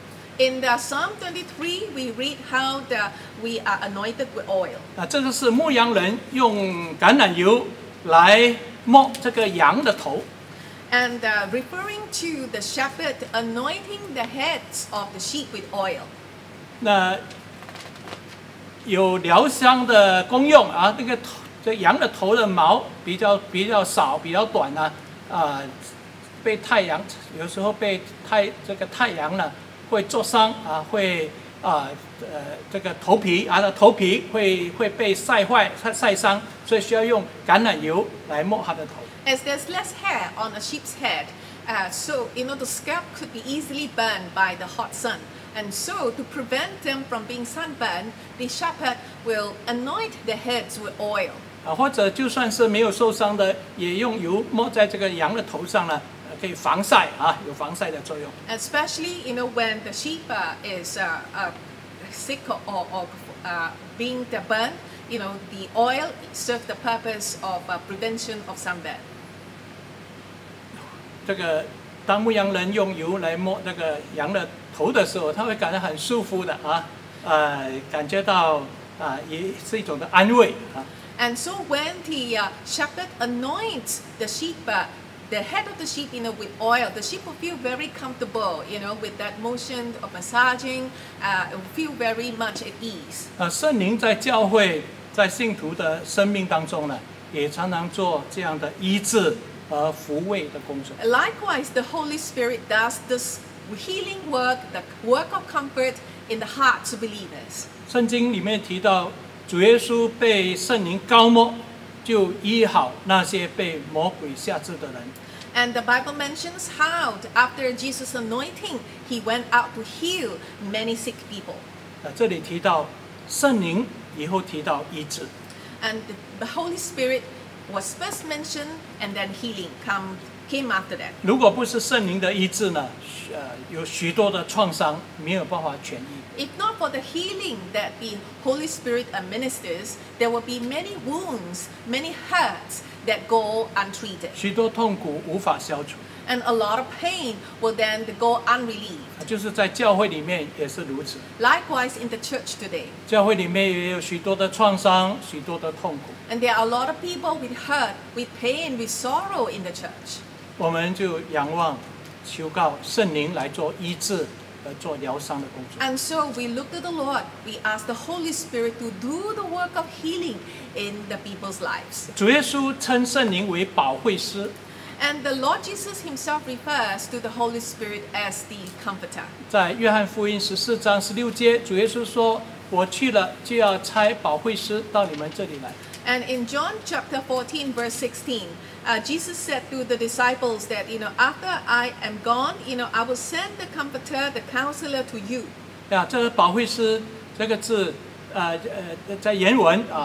In the Psalm twenty-three, we read how the, we are anointed with oil. 啊，这个是牧羊人用橄榄油来抹这个羊的头。 And uh, referring to the shepherd anointing the heads of the sheep with oil. 那有疗伤的功用啊，那个头这羊的头的毛比较比较少，比较短呢、啊，啊、被太阳有时候被太这个太阳呢会灼伤啊，会啊呃这个头皮啊头皮会会被晒坏晒晒伤，所以需要用橄榄油来抹它的头。 As there's less hair on a sheep's head, uh, so you know the scalp could be easily burned by the hot sun. And so, to prevent them from being sunburned, the shepherd will anoint their heads with oil. 啊，或者就算是没有受伤的，也用油抹在这个羊的头上呢，呃可以防晒啊，有防晒的作用。 Especially, you know, when the sheep uh, is uh, uh, sick or, or uh, being burned, you know, the oil serves the purpose of uh, prevention of sunburn. 这个当牧羊人用油来抹那个羊的头的时候，他会感到很舒服的啊，呃，感觉到啊，也是一种的安慰啊。 And so when the uh, shepherd anoints the sheep, uh, the head of the sheep, you know, with oil, the sheep will feel very comfortable, you know, with that motion of massaging, uh, it will feel very much at ease. 啊，圣灵在教会在信徒的生命当中呢，也常常做这样的医治和抚慰的工作。 Likewise, the Holy Spirit does this healing work, the work of comfort in the hearts of believers. 圣经里面提到，主耶稣被圣灵膏抹，就医好那些被魔鬼辖制的人。 And the Bible mentions how after Jesus' anointing, he went out to heal many sick people. 啊，这里提到圣灵，以后提到医治。 And the Holy Spirit was first mentioned, and then healing come, came after that. 如果不是圣灵的医治呢，呃，有许多的创伤没有办法痊愈。 If not for the healing that the Holy Spirit administers, there will be many wounds, many hurts that go untreated. 许多痛苦无法消除， And a lot of pain will then go unrelieved. 啊就是在教会里面也是如此。 Likewise in the church today. 教会里面也有许多的创伤，许多的痛苦， And there are a lot of people with hurt, with pain, with sorrow in the church. 我们就仰望、求告圣灵来做医治和做疗伤的工作。 And so we look to the Lord. We ask the Holy Spirit to do the work of healing in the people's lives. 主耶稣称圣灵为保惠师， And the Lord Jesus himself refers to the Holy Spirit as the comforter. 在约翰福音十四章十六节，主耶稣说：“我去了，就要差保惠师到你们这里来。” And in John chapter fourteen, verse sixteen, uh, Jesus said to the disciples that, you know, after I am gone, you know, I will send the comforter, the counselor to you. 啊，这个保惠师这个字，呃呃，在原文啊，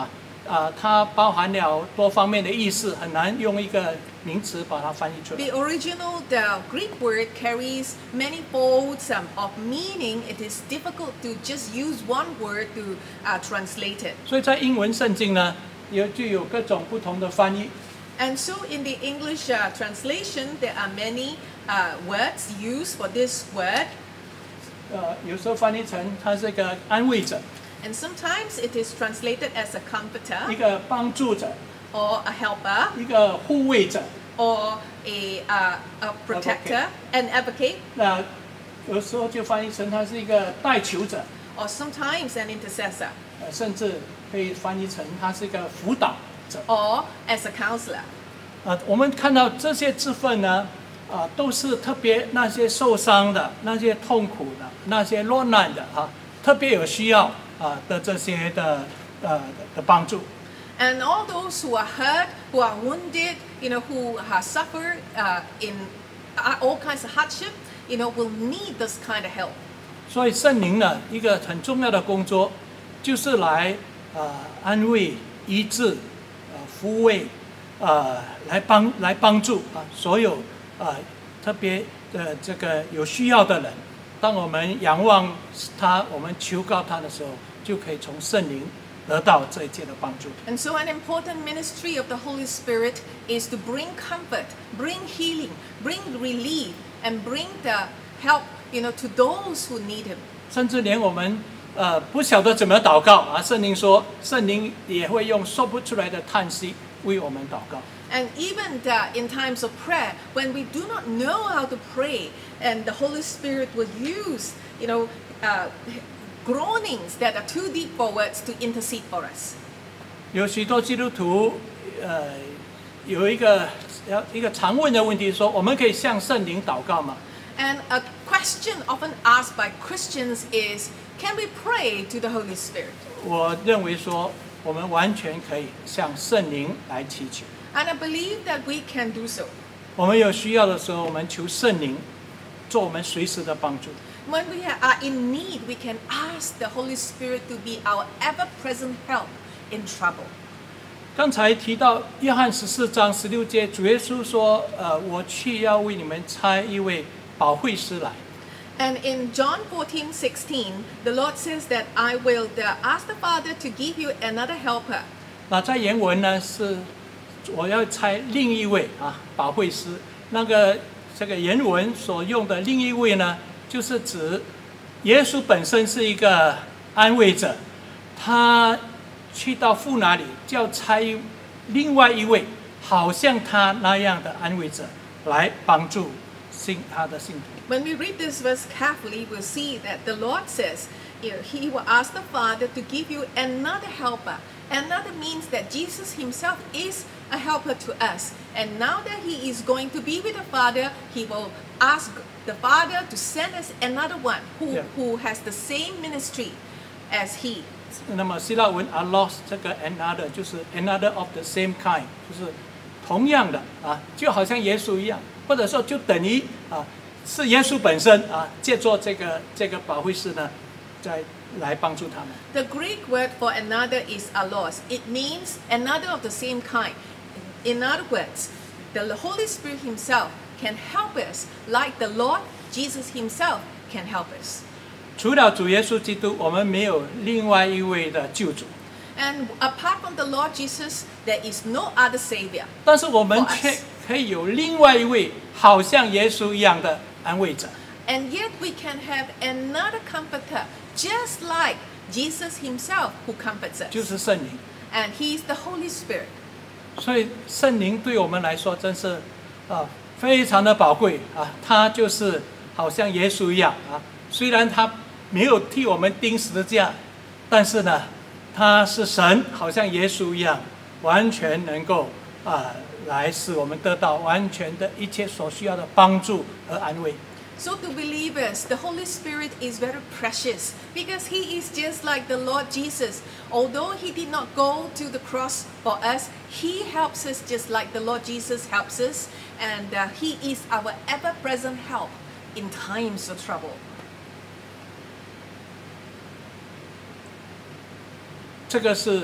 啊，它包含了多方面的意思，很难用一个名词把它翻译出来。 The original, the Greek word carries many folds um, of meaning. It is difficult to just use one word to uh, translate it. 所以在英文圣经呢，有就有各种不同的翻译。 And so in the English uh, translation, there are many uh, words used for this word. 呃，有时候翻译成它是一个安慰者， And sometimes it is translated as a 一 comforter 个帮助者， or a helper 一个护卫者。 or a, uh, a protector, an advocate, 那有时候就翻译成它是一个代求者， or sometimes an intercessor, 呃，甚至可以翻译成它是一个辅导者。 or as a counselor. 啊，我们看到这些字份呢，啊，都是特别那些受伤的、那些痛苦的、那些落难的啊，特别有需要啊的这些的呃的帮助。 And all those who are hurt, who are wounded, you know, who have suffered uh, in uh, all kinds of hardship, you know, will need this kind of help. 所以圣灵呢，一个很重要的工作，就是来呃安慰、医治、呃抚慰，呃来帮来帮助啊所有啊特别的这个有需要的人。当我们仰望他，我们求告他的时候，就可以从圣灵得到这一切的帮助。 And so an important ministry of the Holy Spirit is to bring comfort, bring healing, bring relief, and bring the help, you know, to those who need Him. 甚至连我们呃不晓得怎么祷告啊，圣灵说，圣灵也会用说不出来的叹息为我们祷告。 And even uh, in times of prayer, when we do not know how to pray, and the Holy Spirit will use, you know, uh, groanings that are too deep for words to intercede for us. 有许多基督徒呃有一个要一个常问的问题说，我们可以向圣灵祷告吗？ And a question often asked by Christians is, can we pray to the Holy Spirit? 我认为说，我们完全可以向圣灵来祈求。 And I believe that we can do so. 我们有需要的时候，我们求圣灵做我们随时的帮助。 When we are in need, we can ask the Holy Spirit to be our ever-present help in trouble. 刚才提到约翰十四章十六节，主耶稣说：“呃，我去要为你们差一位保惠师来。” And in John fourteen sixteen, the Lord says that I will uh, ask the Father to give you another helper. 那在原文呢是我要差另一位啊保惠师。那个这个原文所用的另一位呢，就是指耶稣本身是一个安慰者，他去到父那里，叫差另外一位，好像他那样的安慰者来帮助信他的信徒。 When we read this verse carefully, we'll see that the Lord says, you know, He will ask the Father to give you another helper. Another means that Jesus Himself is a helper to us. And now that He is going to be with the Father, He will ask the Father to send us another one who, Yeah. who has the same ministry as He. 那么希腊文 allos 这个 another 就是 another of the same kind， 就是同样的啊，就好像耶稣一样，或者说就等于啊是耶稣本身啊，借助这个这个保惠师呢，在来帮助他们。 The Greek word for another is allos. It means another of the same kind. In other words, the Holy Spirit Himself can help us like the Lord Jesus Himself can help us. 除了主耶稣基督，我们没有另外一位的救主， And apart from the Lord Jesus, there is no other Savior. 但是我们 For us. 却可以有另外一位好像耶稣一样的安慰者。 And yet we can have another comforter, just like Jesus Himself who comforts 就 us. 是圣灵。 And He is the Holy Spirit. 所以圣灵对我们来说真是啊非常的宝贵啊，他就是好像耶稣一样啊，虽然他没有替我们钉十字架，但是呢，他是神，好像耶稣一样，完全能够啊来使我们得到完全的一切所需要的帮助和安慰。 So to believers, the Holy Spirit is very precious because He is just like the Lord Jesus. Although He did not go to the cross for us, He helps us just like the Lord Jesus helps us. And uh, He is our ever-present help in times of trouble. 这个是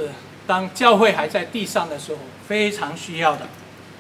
当教会还在地上的时候非常需要的。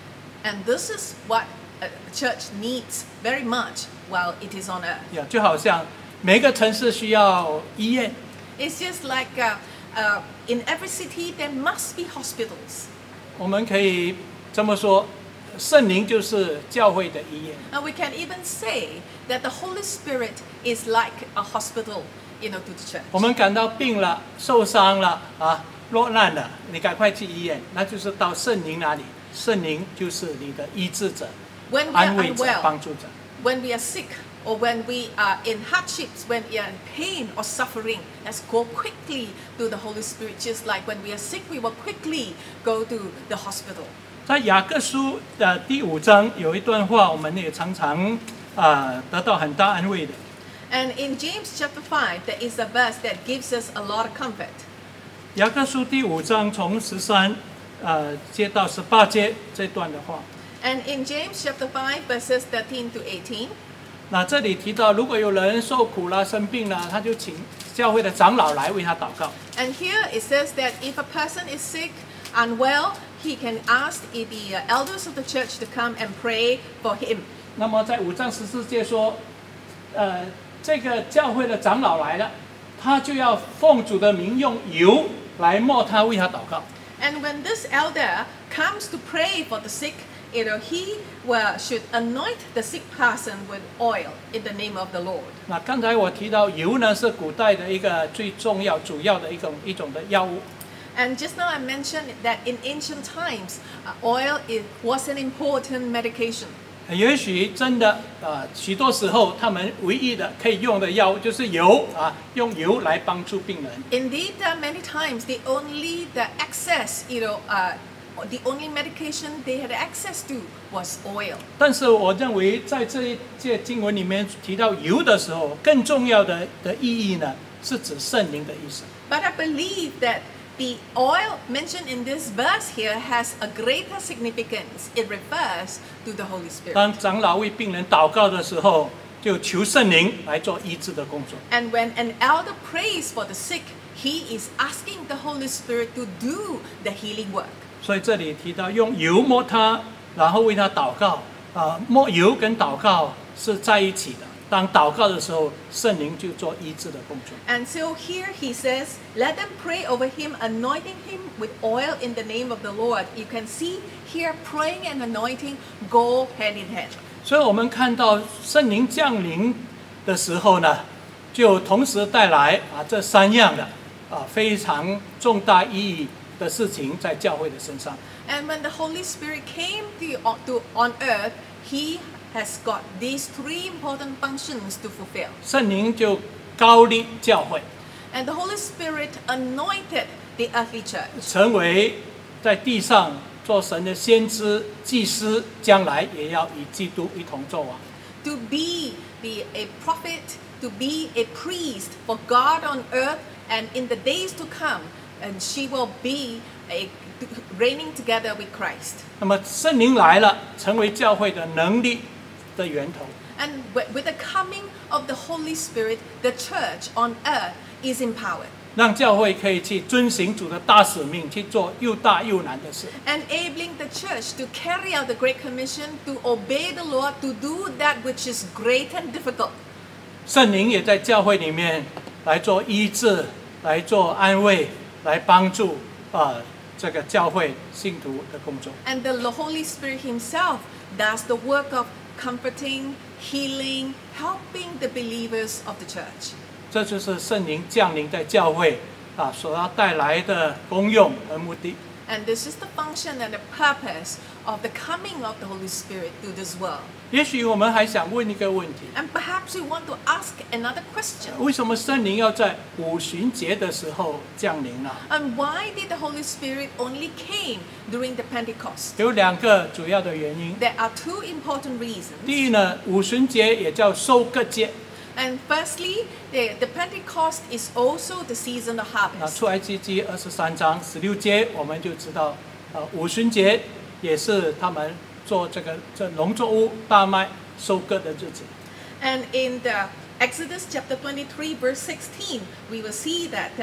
And this is what a church needs very much while it is on earth. 呀，就好像每个城市需要医院， It's just like uh, uh, in every city there must be hospitals. 我们可以这么说，圣灵就是教会的医院。 And we can even say that the Holy Spirit is like a hospital, you know, to the church. 我们感到病了、受伤了啊、落难了，你赶快去医院，那就是到圣灵那里，圣灵就是你的医治者、 When we 安 are 慰者、 unwell, 帮助者。 when we are sick, or when we are in hardships, when we are in pain or suffering, let's go quickly to the Holy Spirit. Just like when we are sick, we will quickly go to the hospital. 在雅各书的第五章有一段话，我们也常常啊、呃、得到很大安慰的。 And in James chapter five, there is a verse that gives us a lot of comfort. 雅各书第五章从十三呃接到十八节这段的话， And in James chapter five, verses thirteen to eighteen, 那这里提到，如果有人受苦了、生病了，他就请教会的长老来为他祷告。 and here it says that if a person is sick, unwell, he can ask the uh, elders of the church to come and pray for him. 那么在五章十四节说，呃，这个教会的长老来了，他就要奉主的名用油来抹他，为他祷告。 And when this elder comes to pray for the sick, you know, he well, should anoint the sick person with oil in the name of the Lord. 那刚才我提到油呢，是古代的一个最重要、主要的一种一种的药物。 And just now I mentioned that in ancient times, uh, oil is, was an important medication. 也许真的啊，许多时候他们唯一的可以用的药物就是油啊，用油来帮助病人。 Indeed, uh, many times the only the access, you know, uh, the only medication they had access to was oil. 但是我认为在这一节经文里面提到油的时候，更重要的的意义呢，是指圣灵的意思。 But I believe that the oil mentioned in this verse here has a greater significance. It refers to the Holy Spirit. 当长老为病人祷告的时候，就求圣灵来做医治的工作。 And when an elder prays for the sick, he is asking the Holy Spirit to do the healing work. 所以这里提到用油抹他，然后为他祷告啊，抹油跟祷告是在一起的。当祷告的时候，圣灵就做医治的工作。 And so here he says, let them pray over him, anointing him with oil in the name of the Lord. You can see here praying and anointing go hand in hand. 所以我们看到圣灵降临的时候呢，就同时带来啊这三样的啊非常重大意义的事情在教会的身上。 And when the Holy Spirit came to, to on earth, he has got these three important functions to fulfill. 圣灵就高立教会， And the Holy Spirit anointed the earthly church 成为在地上做神的先知、祭司，将来也要与基督一同作王。 to be the, a prophet, to be a priest for God on earth, and in the days to come, and she will be a, reigning together with Christ. 那么圣灵来了，成为教会的能力的源头。 And wi- with the coming of the Holy Spirit, the church on earth is empowered, 让教会可以去遵行主的大使命，去做又大又难的事。 enabling the church to carry out the Great Commission, to obey the Lord, to do that which is great and difficult. 圣灵也在教会里面来做医治，来做安慰，来帮助啊、呃、这个教会信徒的工作。 And the Holy Spirit Himself does the work of comforting, healing, helping the believers of the church. 这就是圣灵降临在教会啊所要带来的功用和目的。 And this is the function and the purpose of the coming of the Holy Spirit to this world. 也许我们还想问一个问题： And perhaps we want to ask another question. 为什么圣灵要在五旬节的时候降临呢？ And why did the Holy Spirit only came during the Pentecost? 有两个主要的原因。 There are two important reasons. 第一呢，五旬节也叫收割节。 And firstly, the, the Pentecost is also the season of 那 harvest. 出埃及记二十三章十六节，我们就知道，呃，五旬节也是他们做这个这农作物大麦收割的日子。 And in the Exodus chapter twenty-three, verse sixteen, we will see that uh,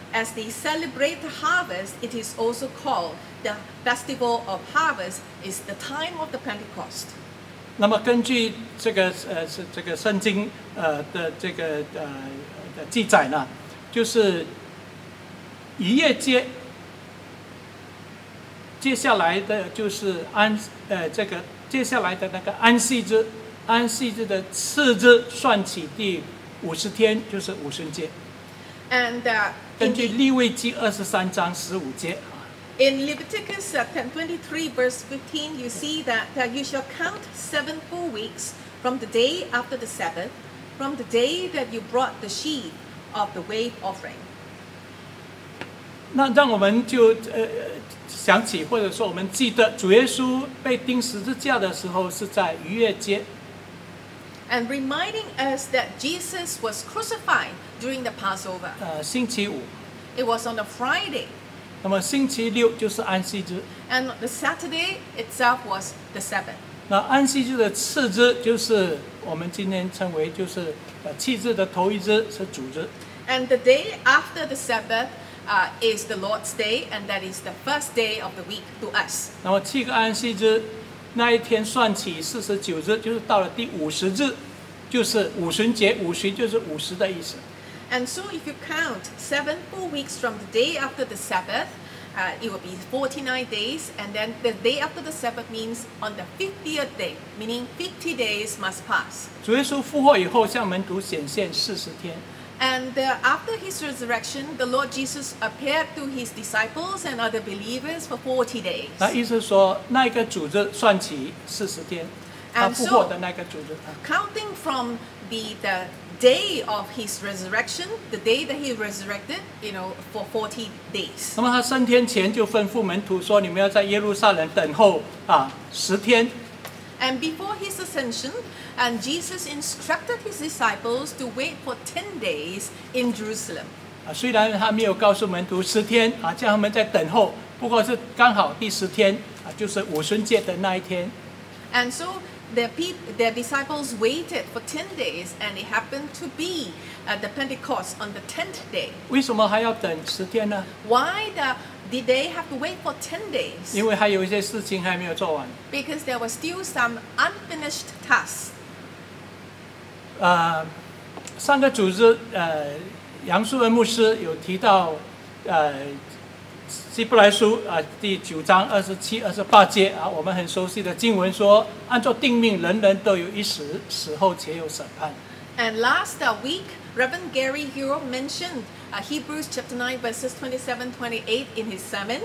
as they celebrate the harvest, it is also called the Festival of Harvest, is the time of the Pentecost. 那么根据这个呃是这个圣经呃的这个呃的记载呢，就是逾越节，接下来的就是安呃这个接下来的那个安息日，安息日的次日算起第五十天就是五旬节。 And uh, 根 in, 据 the, 利未记二十三章十五节。 in Leviticus uh, twenty-three verse fifteen, you see that uh, you shall count seven full weeks from the day after the Sabbath, from the day that you brought the sheaf of the wave offering. 那让我们就呃想起，或者说我们记得，主耶稣被钉十字架的时候是在逾越节。 And reminding us that Jesus was crucified during the Passover. 呃，星期五， It was on a Friday. 那么星期六就是安息日。 And the Saturday itself was the Sabbath. 那安息日的次日就是我们今天称为就是呃七日的头一日是主日。 And the day after the Sabbath uh, is the Lord's Day, and that is the first day of the week to us. 那么七个安息日那一天算起四十九日，就是到了第五十日，就是五旬节。五旬就是五十的意思。 And so if you count seven full weeks from the day after the Sabbath, uh, it will be forty-nine days, and then the day after the Sabbath means on the fiftieth day, meaning fifty days must pass. 主耶稣复活以后，向门徒显现四十天。 And uh, after his resurrection, the Lord Jesus appeared to his disciples and other believers for forty days. 那意思说，那一个主日算起四十天，他 And 复活 so- 的那个主日。啊 Counting from the, the day of his resurrection, the day that he resurrected, you know, for forty days. 那么他升天前就吩咐门徒说：“你们要在耶路撒冷等候啊十天。 And before his ascension, and Jesus instructed his disciples to wait for ten days in Jerusalem. 啊，虽然他没有告诉门徒十天啊，叫他们在等候，不过是刚好第十天啊，就是五旬节的那一天。 And so their, peop- their disciples waited for ten days, and it happened to be at the Pentecost on the tenth day. 为什么还要等十天呢？ Why the, did they have to wait for ten days? 因为还有一些事情还没有做完。 Because there were still some unfinished tasks. 呃，上个组织呃，杨树恩牧师有提到，呃，希伯来书啊、第九章二十七、二十八节啊，我们很熟悉的经文说，按照定命，人人都有一死，死后且有审判。 And last uh, week, Reverend Gary Hero mentioned uh, Hebrews chapter nine, verses twenty-seven, twenty-eight in his sermon.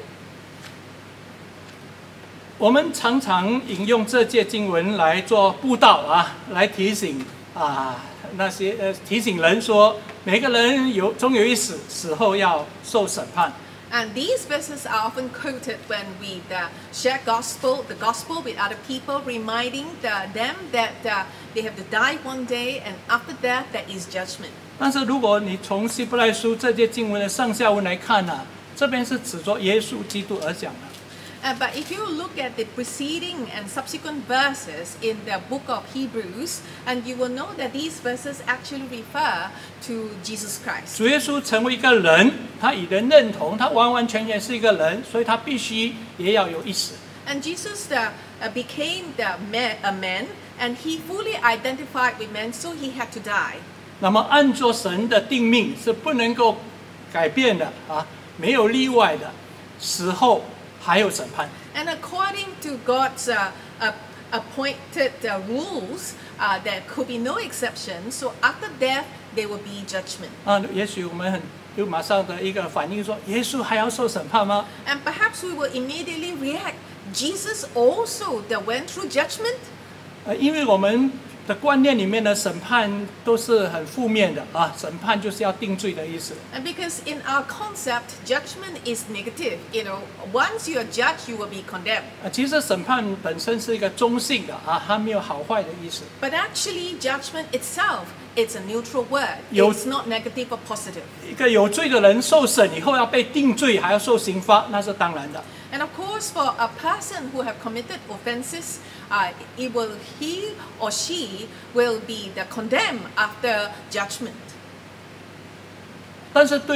我们常常引用这节经文来做布道啊，来提醒啊那些呃提醒人说，每个人有终有一死，死后要受审判。 And these verses are often quoted when we uh, share gospel, the gospel with other people, reminding the, them that uh, they have to die one day, and after that, there is judgment. 但是如果你从希伯来书这节经文的上下文来看呢、啊，这边是指着耶稣基督而讲的。 Uh, but if you look at the preceding and subsequent verses in the book of Hebrews, and you will know that these verses actually refer to Jesus Christ. 主耶稣成为一个人，他以人认同，他完完全全是一个人，所以他必须也要有一死。 And Jesus uh, uh, became the man, a man, and he fully identified with men, so he had to die. 那么按照神的定命是不能够改变的啊，没有例外的，死后还有审判。 And according to God's uh, uh, appointed uh, rules, uh, there could be no exception. So after death, there will be judgment. 啊，也许我们很就马上的一个反应说，耶稣还要受审判吗？ And perhaps we will immediately react. Jesus also that went through judgment. 呃，因为我们的观念里面的审判都是很负面的啊，审判就是要定罪的意思。 And because in our concept, judgment is negative. You know, once you are judged, you will be condemned. 啊，其实审判本身是一个中性的啊，它没有好坏的意思。 But actually, judgment itself, it's a neutral word. 有- It's not negative or positive. 一个有罪的人受审以后要被定罪，还要受刑罚，那是当然的。 And of course, for a person who have committed offenses, uh, it will he or she will be the condemned after judgment. 但是对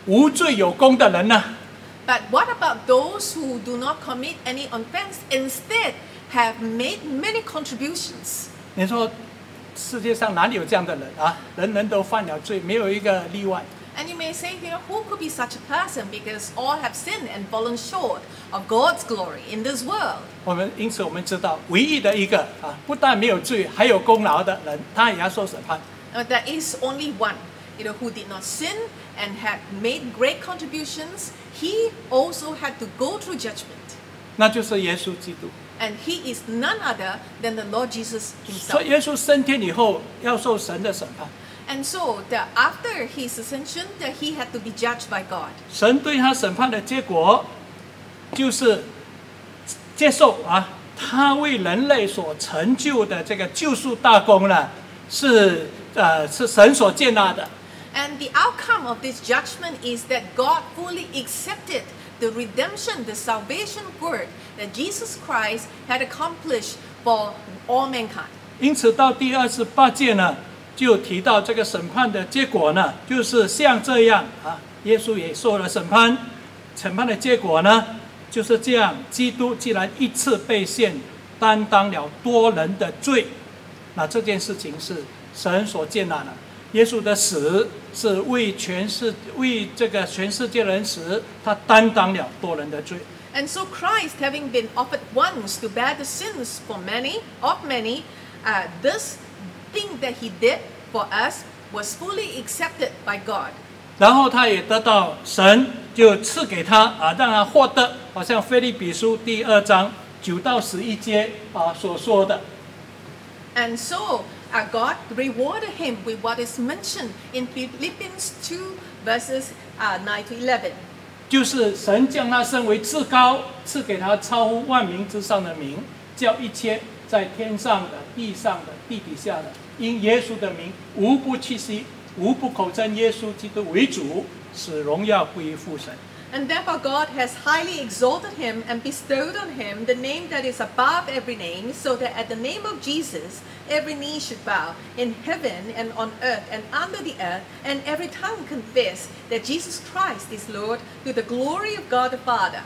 无罪有功的人呢？ But what about those who do not commit any offense, instead have made many contributions? 你说世界上哪里有这样的人啊？人人都犯了罪，没有一个例外。 And you may say, you know, who could be such a person? Because all have sinned and fallen short of God's glory in this world. 我们因此我们知道，唯一的一个啊，不但没有罪，还有功劳的人，他也要受审判。 Uh, there is only one, you know, who did not sin and had made great contributions. He also had to go through judgment. 那就是耶稣基督。 And he is none other than the Lord Jesus 所 himself. 以耶稣升天以后，要受神的审判。 And so that after his ascension, that he had to be judged by God. 神对他审判的结果，就是接受啊，他为人类所成就的这个救赎大功呢，是呃是神所接纳的。 And the outcome of this judgment is that God fully accepted the redemption, the salvation work that Jesus Christ had accomplished for all mankind. 因此到第二十八届呢，就提到这个审判的结果呢，就是像这样啊，耶稣也受了审判，审判的结果呢就是这样。基督既然一次被献，担当了多人的罪，那这件事情是神所接纳的。耶稣的死是为全世为这个全世界人死，他担当了多人的罪。 And so Christ, having been offered once to bear the sins for many, of many, uh, this thing that he did for us was fully accepted by God. 然后他也得到神就赐给他啊，让他获得，好像腓立比书第二章九到十一节啊所说的。 And so uh, God rewarded him with what is mentioned in Philippians two verses uh, nine to eleven. 就是神将他升为至高，赐给他超乎万名之上的名，叫一切在天上的、地上的、地底下的，因耶稣的名，无不屈膝，无不口称耶稣基督为主，使荣耀归于父神。 And therefore God has highly exalted him and bestowed on him the name that is above every name, so that at the name of Jesus every knee should bow in heaven and on earth and under the earth, and every tongue confess that Jesus Christ is Lord, to the glory of God the Father.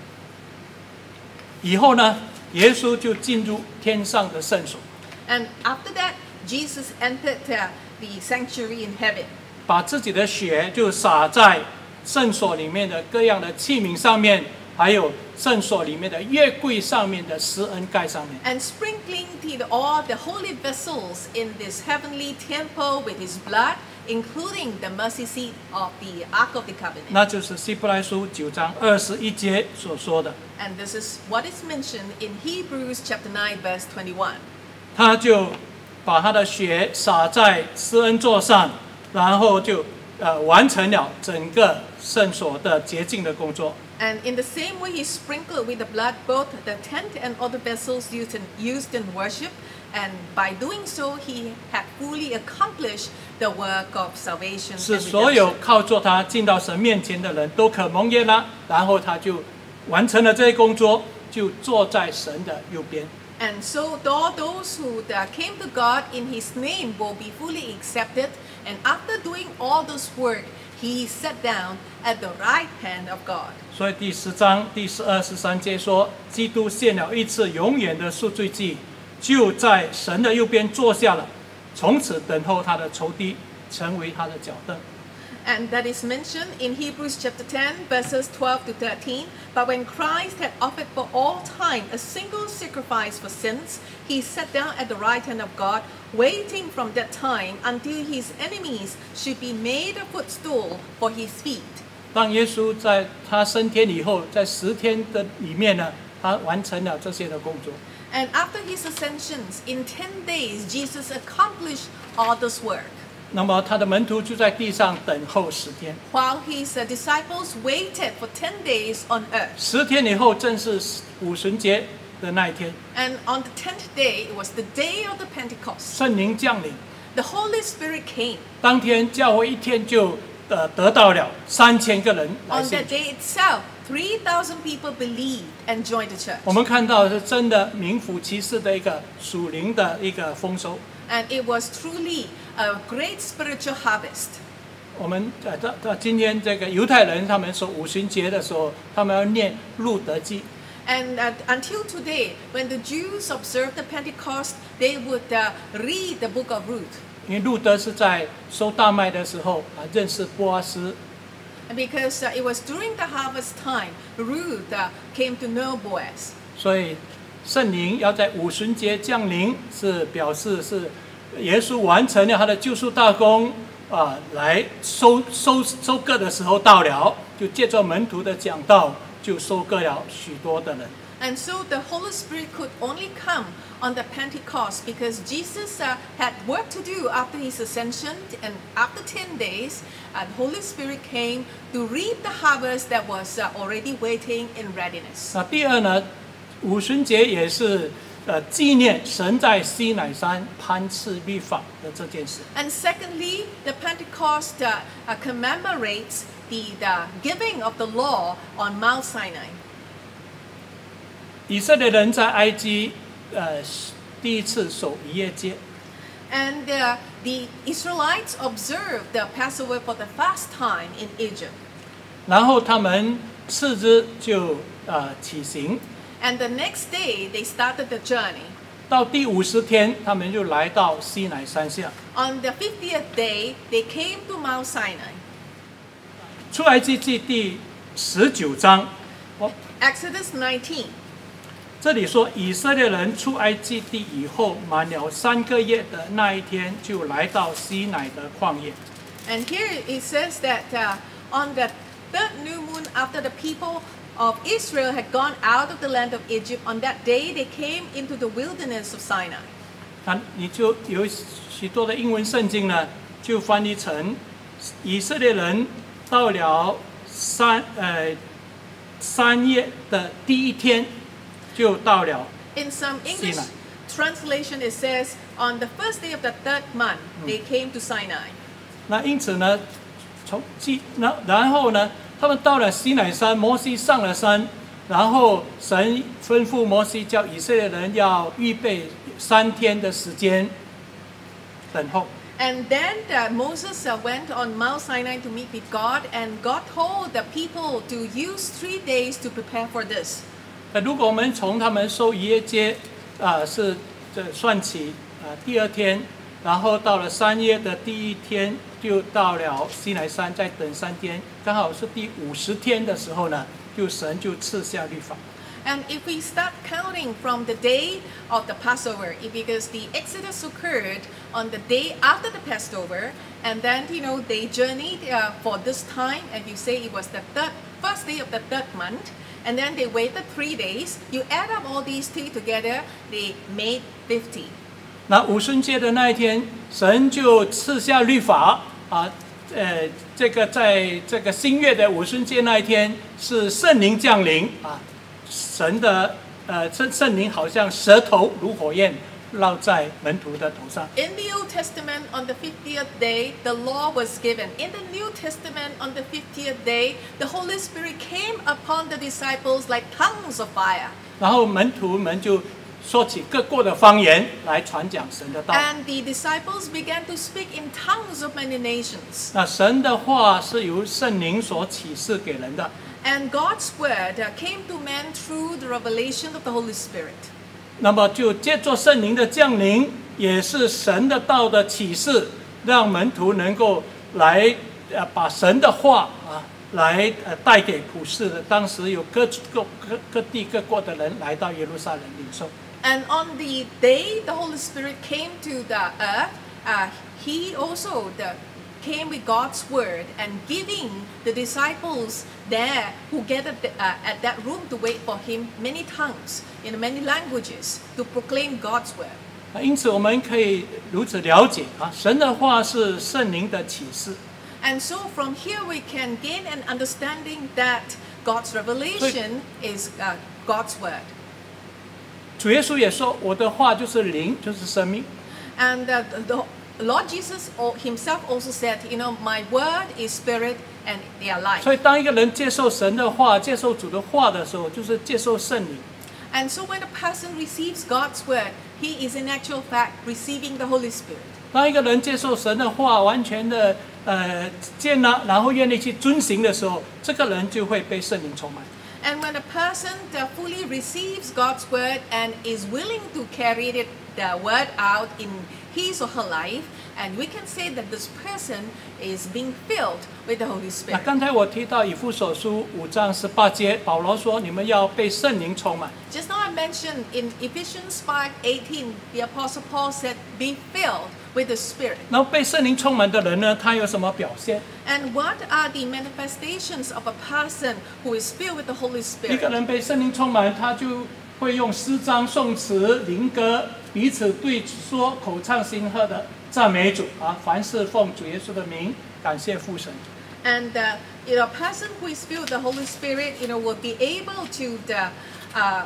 以后呢，耶稣就进入天上的圣所， And after that, Jesus entered uh, the sanctuary in heaven. 把自己的血就洒在圣所里面的各样的器皿上面，还有圣所里面的约柜上面的施恩盖上面。 And sprinkling the, all the holy vessels in this heavenly temple with his blood, including the mercy seat of the Ark of the Covenant. 那就是希伯来书九章二十一节所说的。 And this is what is mentioned in Hebrews chapter nine, verse twenty-one. 他就把他的血洒在施恩座上，然后就呃完成了整个圣所的洁净的工作。 And in the same way, he sprinkled with the blood both the tent and other vessels used in, used in worship. And by doing so, he had fully accomplished the work of salvation. 是 and 所有 redemption. 靠着他进到神面前的人都可蒙悦了。然后他就完成了这些工作，就坐在神的右边。 And so all those who uh, came to God in his name will be fully accepted. And after doing all this work, he sat down at the right hand of God. 所以第十章第十二十三节说，基督献了一次永远的赎罪祭，就在神的右边坐下了，从此等候他的仇敌成为他的脚凳。 And that is mentioned in Hebrews chapter ten, verses twelve to thirteen. But when Christ had offered for all time a single sacrifice for sins, he sat down at the right hand of God, waiting from that time until his enemies should be made a footstool for his feet. 当耶稣在他升天以后，在十天的里面呢，他完成了这些的工作。 And after his ascensions, in ten days, Jesus accomplished all this work, 那么他的门徒就在地上等候十天， while his uh, disciples waited for ten days on earth. 十天以后正是五旬节的那一天， And on the tenth day, it was the day of the Pentecost. 圣灵降临， The Holy Spirit came. 当天教会一天就呃得到了三千个人来 On 信 that。day itself, three thousand people believed and joined the church. 我们看到是真的名副其实的一个属灵的一个丰收。 And it was truly a great spiritual harvest. 我们呃到到今天这个犹太人他们守五旬节的时候，他们要念路德记。 And uh, until today, when the Jews observe the Pentecost, they would uh, read the book of Ruth. 因为路德是在收大麦的时候啊认识波阿斯， And because uh, it was during the harvest time, Ruth uh, came to know Boaz. 所以圣灵要在五旬节降临，是表示是耶稣完成了他的救赎大功啊，来收收收割的时候到了，就借着门徒的讲道，就收割了许多的人。 And so the Holy Spirit could only come on the Pentecost because Jesus uh, had work to do after his ascension, and after ten days, uh, the Holy Spirit came to reap the harvest that was uh, already waiting in readiness. 那第二呢，五旬节也是呃纪念神在西乃山颁赐律法的这件事。 And secondly, the Pentecost uh, uh, commemorates the, the giving of the law on Mount Sinai. 以色列人在埃及呃第一次守逾越节， And uh, the Israelites observed the Passover for the first time in Egypt. 然后他们次日就呃起行， And the next day, they started the journey. 到第五十天，他们就来到西乃山下。 On the fiftieth day, they came to Mount Sinai. 出埃及记第十九章，哦， Exodus nineteen. 这里说以色列人出埃及地以后，满了三个月的那一天，就来到西乃的旷野。 And here it says that uh, on the third new moon after the people of Israel had gone out of the land of Egypt, on that day they came into the wilderness of Sinai. 那你就有许多的英文圣经呢，就翻译成以色列人到了三呃三月的第一天，就到了。 In some English Sinai. translation, it says, on the first day of the third month, they came to Sinai. 那因此呢，从记那然后呢，他们到了西乃山，摩西上了山，然后神吩咐摩西叫以色列人要预备三天的时间等候。 And then uh, Moses uh, went on Mount Sinai to meet with God, and God told the people to use three days to prepare for this. 那如果我们从他们收逾越节啊、呃、是这算起啊、呃、第二天，然后到了三月的第一天，就到了西乃山，再等三天，刚好是第五十天的时候呢，就神就赐下律法。 And if we start counting from the day of the Passover, it, because the Exodus occurred on the day after the Passover, and then, you know, they journeyed uh, for this time, and you say it was the third, first day of the third month, and then they waited three days. You add up all these three together, they made fifty. 那五旬节的那一天，神就赐下律法啊，呃，这个在这个新月的五旬节那一天，是圣灵降临啊。 神的呃圣圣灵好像舌头如火焰烙在门徒的头上。 In the Old Testament, on the fiftieth day, the law was given. In the New Testament, on the fiftieth day, the Holy Spirit came upon the disciples like tongues of fire. 然后门徒们就说起各国的方言来传讲神的道。 And the disciples began to speak in tongues of many nations. 那神的话是由圣灵所启示给人的。 And God's word uh, came to man through the revelation of the Holy Spirit. 那么就借着圣灵的降临，也是神的道的启示，让门徒能够来呃把神的话啊来呃带给普世的。当时有各各各各地各国的人来到耶路撒冷领受。 And on the day the Holy Spirit came to the earth, uh, he also the, came with God's word and giving the disciples there who gathered the, uh, at that room to wait for him many tongues in many languages to proclaim God's word. 啊，因此我们可以如此了解啊，神的话是圣灵的启示。 And so from here we can gain an understanding that God's revelation is uh, God's word. 主耶稣也说：“我的话就是灵，就是生命。” And uh, the Lord Jesus himself also said, you know, my word is spirit and they are life. 所以，当一个人接受神的话、接受主的话的时候，就是接受圣灵。 And so when a person receives God's word, he is in actual fact receiving the Holy Spirit. 当一个人接受神的话，完全的呃接纳，然后愿意去遵行的时候，这个人就会被圣灵充满。 And when a person uh, fully receives God's word and is willing to carry it, the word out in his or her life, and we can say that this person is being filled with the Holy 那 Spirit. 刚才我提到以弗所书五章十八节，保罗说你们要被圣灵充满。 Just now I mentioned in Ephesians five eighteen, the Apostle Paul said, be filled with the Spirit. 然后被圣灵充满的人呢，他有什么表现？ And what are the manifestations of a person who is filled with the Holy 一个 Spirit? 人被圣灵充满，他就会用诗章、颂词、灵歌彼此对说，口唱心和的赞美主啊！凡事奉主耶稣的名，感谢父神。 And uh, you know, a person who is filled with the Holy Spirit, you know, will be able to the, uh,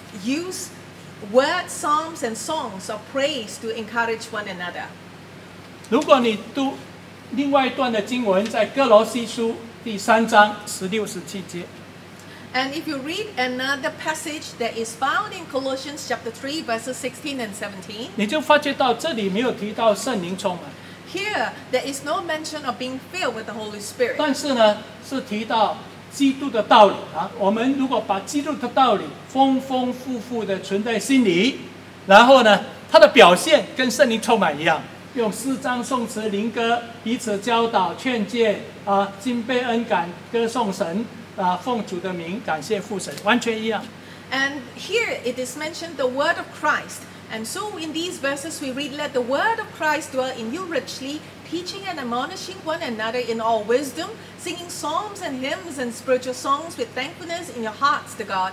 use words, psalms, and songs of praise to encourage one another. 如果你读另外一段的经文，在哥罗西书第三章十六、十七节。 And if you read another passage that is found in Colossians chapter three, verses sixteen and seventeen, 你就发觉到这里没有提到圣灵充满， here there is no mention of being filled with the Holy Spirit. 但是呢，是提到基督的道理啊。我们如果把基督的道理丰丰富富的存在心里，然后呢，它的表现跟圣灵充满一样，用诗章、颂词、灵歌彼此教导、劝诫啊，敬拜恩感，歌颂神啊，奉主的名感谢父神，完全一样。 And here it is mentioned the word of Christ. And so in these verses we read, let the word of Christ dwell in you richly, teaching and admonishing one another in all wisdom, singing psalms and hymns and spiritual songs with thankfulness in your hearts to God.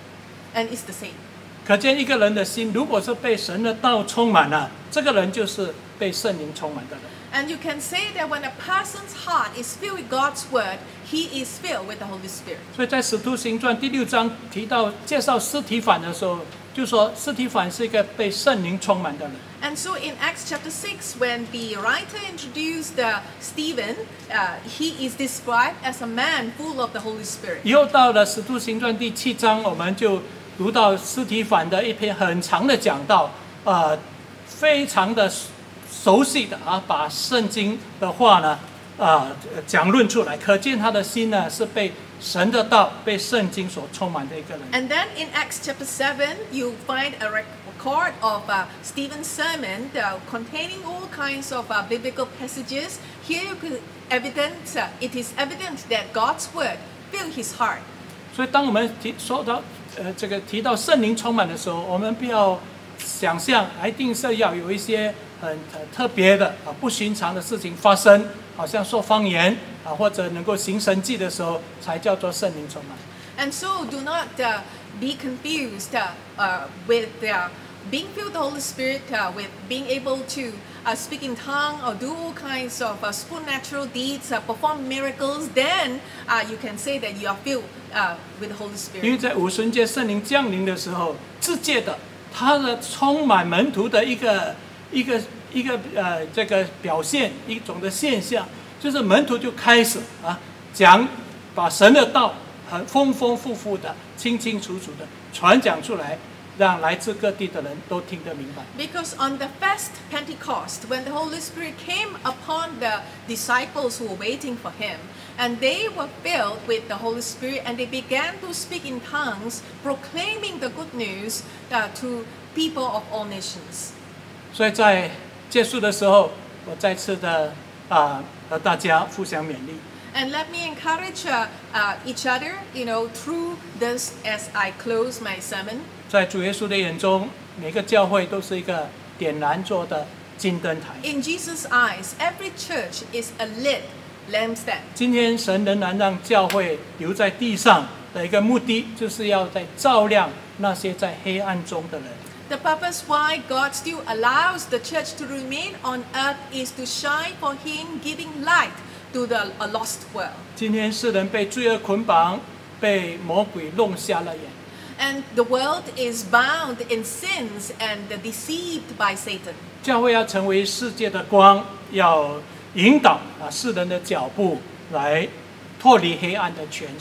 And it's the same. 可见一个人的心，如果是被神的道充满了，这个人就是被圣灵充满的人。 And you can say that when a person's heart is filled with God's word, he is filled with the Holy Spirit. 所以在《使徒行传》第六章提到介绍司提反的时候，就说司提反是一个被圣灵充满的人。 And so in Acts chapter six, when the writer introduced uh, Stephen, uh, he is described as a man full of the Holy Spirit. 以后到了《使徒行传》第七章，我们就读到司提反的一篇很长的讲道，呃，非常的熟悉的啊，把圣经的话呢，啊、呃，讲论出来，可见他的心呢是被神的道、被圣经所充满的一个人。 And then in Acts chapter seven, you find a record of uh, Stephen's sermon uh, containing all kinds of uh, biblical passages. Here you could evident, uh, it is evident that God's word filled his heart. 所以，当我们提说到呃这个提到圣灵充满的时候，我们不要想象一定是要有一些很很特别的啊不寻常的事情发生，好像说方言啊或者能够行神迹的时候，才叫做圣灵充满。 And so do not uh, be confused uh, uh, with uh, being filled with the Holy Spirit, uh, with being able to uh, speak in tongue or do all kinds of uh, supernatural deeds, uh, perform miracles. Then uh, you can say that you are filled uh, with the Holy 因为 Spirit. 在五旬节圣灵降临的时候，自界的他的充满门徒的一个一个一个呃这个表现一种的现象，就是门徒就开始啊讲把神的道很丰丰富富的、清清楚楚的传讲出来，让来自各地的人都听得明白。 Because on the first Pentecost, when the Holy Spirit came upon the disciples who were waiting for him, and they were filled with the Holy Spirit, and they began to speak in tongues, proclaiming the good news uh, to people of all nations. 所以在结束的时候，我再次的啊和大家互相勉励。 And let me encourage uh, uh, each other, you know, through this as I close my sermon. 在主耶稣的眼中，每个教会都是一个点燃做的金灯台。 In Jesus' eyes, every church is a lit lampstand. 今天神仍然让教会留在地上的一个目的，就是要在照亮那些在黑暗中的人。 The purpose why God still allows the church to remain on earth is to shine for Him, giving light to the a lost world. 今天世人被罪恶捆绑，被魔鬼弄瞎了眼。 And the world is bound in sins and deceived by Satan. 教会要成为世界的光，要引导啊世人的脚步，来脱离黑暗的权势。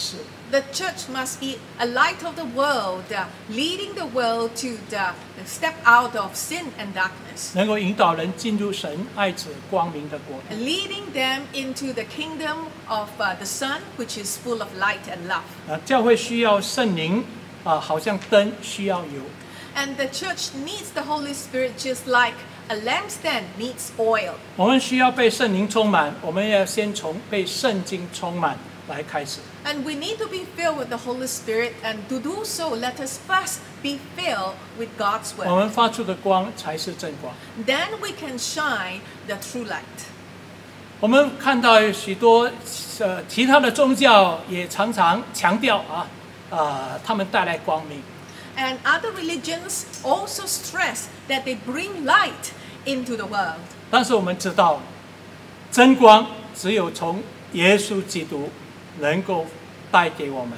The church must be a light of the world, uh, leading the world to the, the step out of sin and darkness, 能够引导人进入神爱子光明的国度。 leading them into the kingdom of uh, the Son, which is full of light and love. 啊，教会需要圣灵啊，好像灯需要油。 And the church needs the Holy Spirit just like a lampstand needs oil. 我们需要被圣灵充满，我们要先从被圣经充满来开始。 And we need to be filled with the Holy Spirit, and to do so, let us first be filled with God's 我 word. 们发出的光才是真光。 Then we can shine the true light. 我们看到许多呃其他的宗教也常常强调啊啊、他们带来光明。 And other religions also stress that they bring light into the world. 但是我们知道，真光只有从耶稣基督能够带给我们。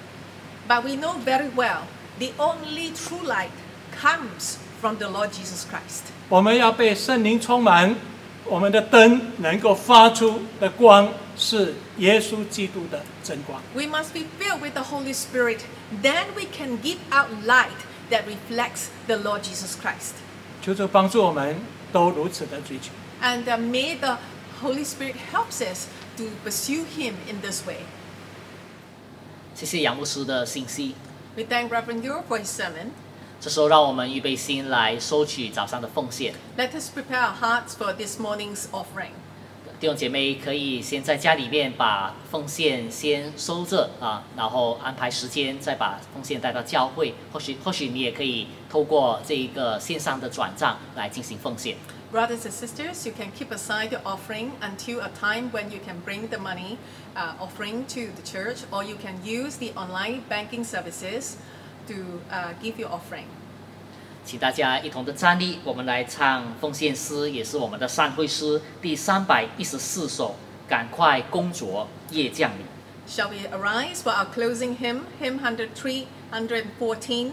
But we know very well the only true light comes from the Lord Jesus Christ. 我们要被圣灵充满，我们的灯能够发出的光是耶稣基督的真光。 We must be filled with the Holy Spirit. Then we can give out light that reflects the Lord Jesus Christ. 求主帮助我们都如此的追求。 And uh, may the Holy Spirit helps us to pursue Him in this way. 谢谢杨牧师的信息。 We thank Reverend Dur for his sermon. 这时候，让我们预备心来收取早上的奉献。 Let us prepare our hearts for this morning's offering. 弟兄姐妹可以先在家里面把奉献先收着啊，然后安排时间再把奉献带到教会。或许或许你也可以透过这一个线上的转账来进行奉献。 Brothers and sisters, you can keep aside your offering until a time when you can bring the money uh, offering to the church, or you can use the online banking services to uh, give your offering. 请大家一同的站立，我们来唱奉献诗，也是我们的善会诗第三百一十四首。赶快工作，夜降临。 Shall we arise for our closing hymn, hymn one hundred three, one hundred fourteen?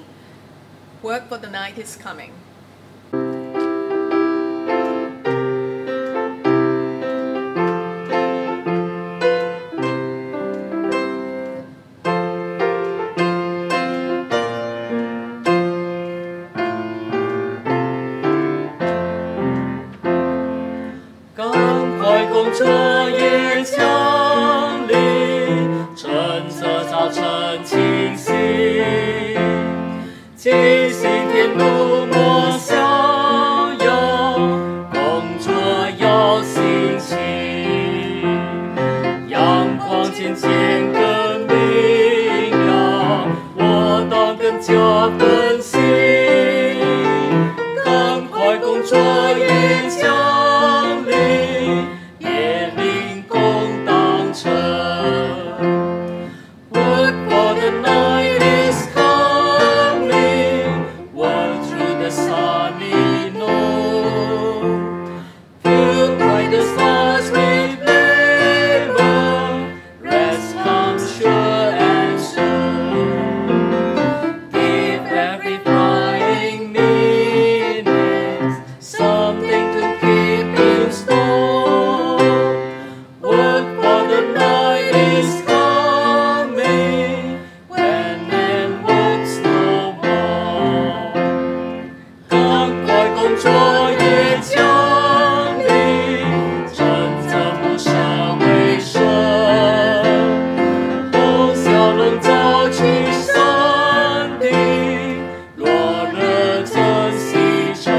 Work for the night is coming. 这夜降临，趁着早晨清醒，尽心天路莫逍遥，工作要辛勤，阳光渐渐更明了，我当更加分心，赶快工作夜降临。 Work for the night is coming, work through the sunny noon, filled by the stars with labor, rest comes sure and soon. Give every flying minute something to keep in store. Work for the night is coming when man works no more. 赶快工作夜降临，趁着不舍为生，红小龙早去山顶，落日正西沉。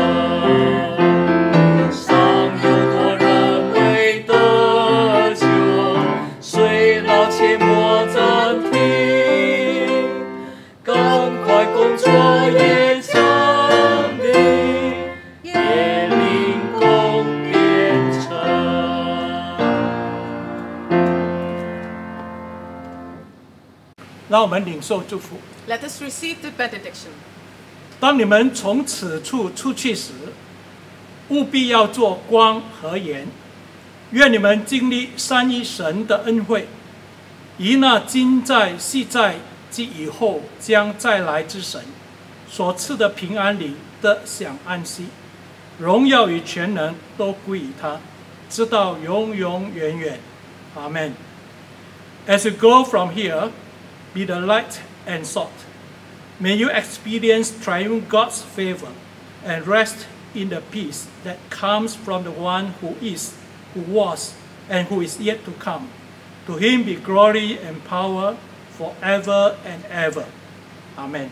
尚有多人未得救，虽老且莫暂停，赶快工作夜降临，夜灵宫变成。 让我们领受祝福。 Let us receive the benediction. 当你们从此处出去时，务必要做光和盐。愿你们经历三一神的恩惠，以那今在、昔在及以后将再来之神所赐的平安里得享安息。荣耀与全能都归于他，直到永永远远。阿门。As you go from here, be the light and salt. May you experience triumph God's favor and rest in the peace that comes from the one who is, who was, and who is yet to come. To him be glory and power forever and ever. Amen.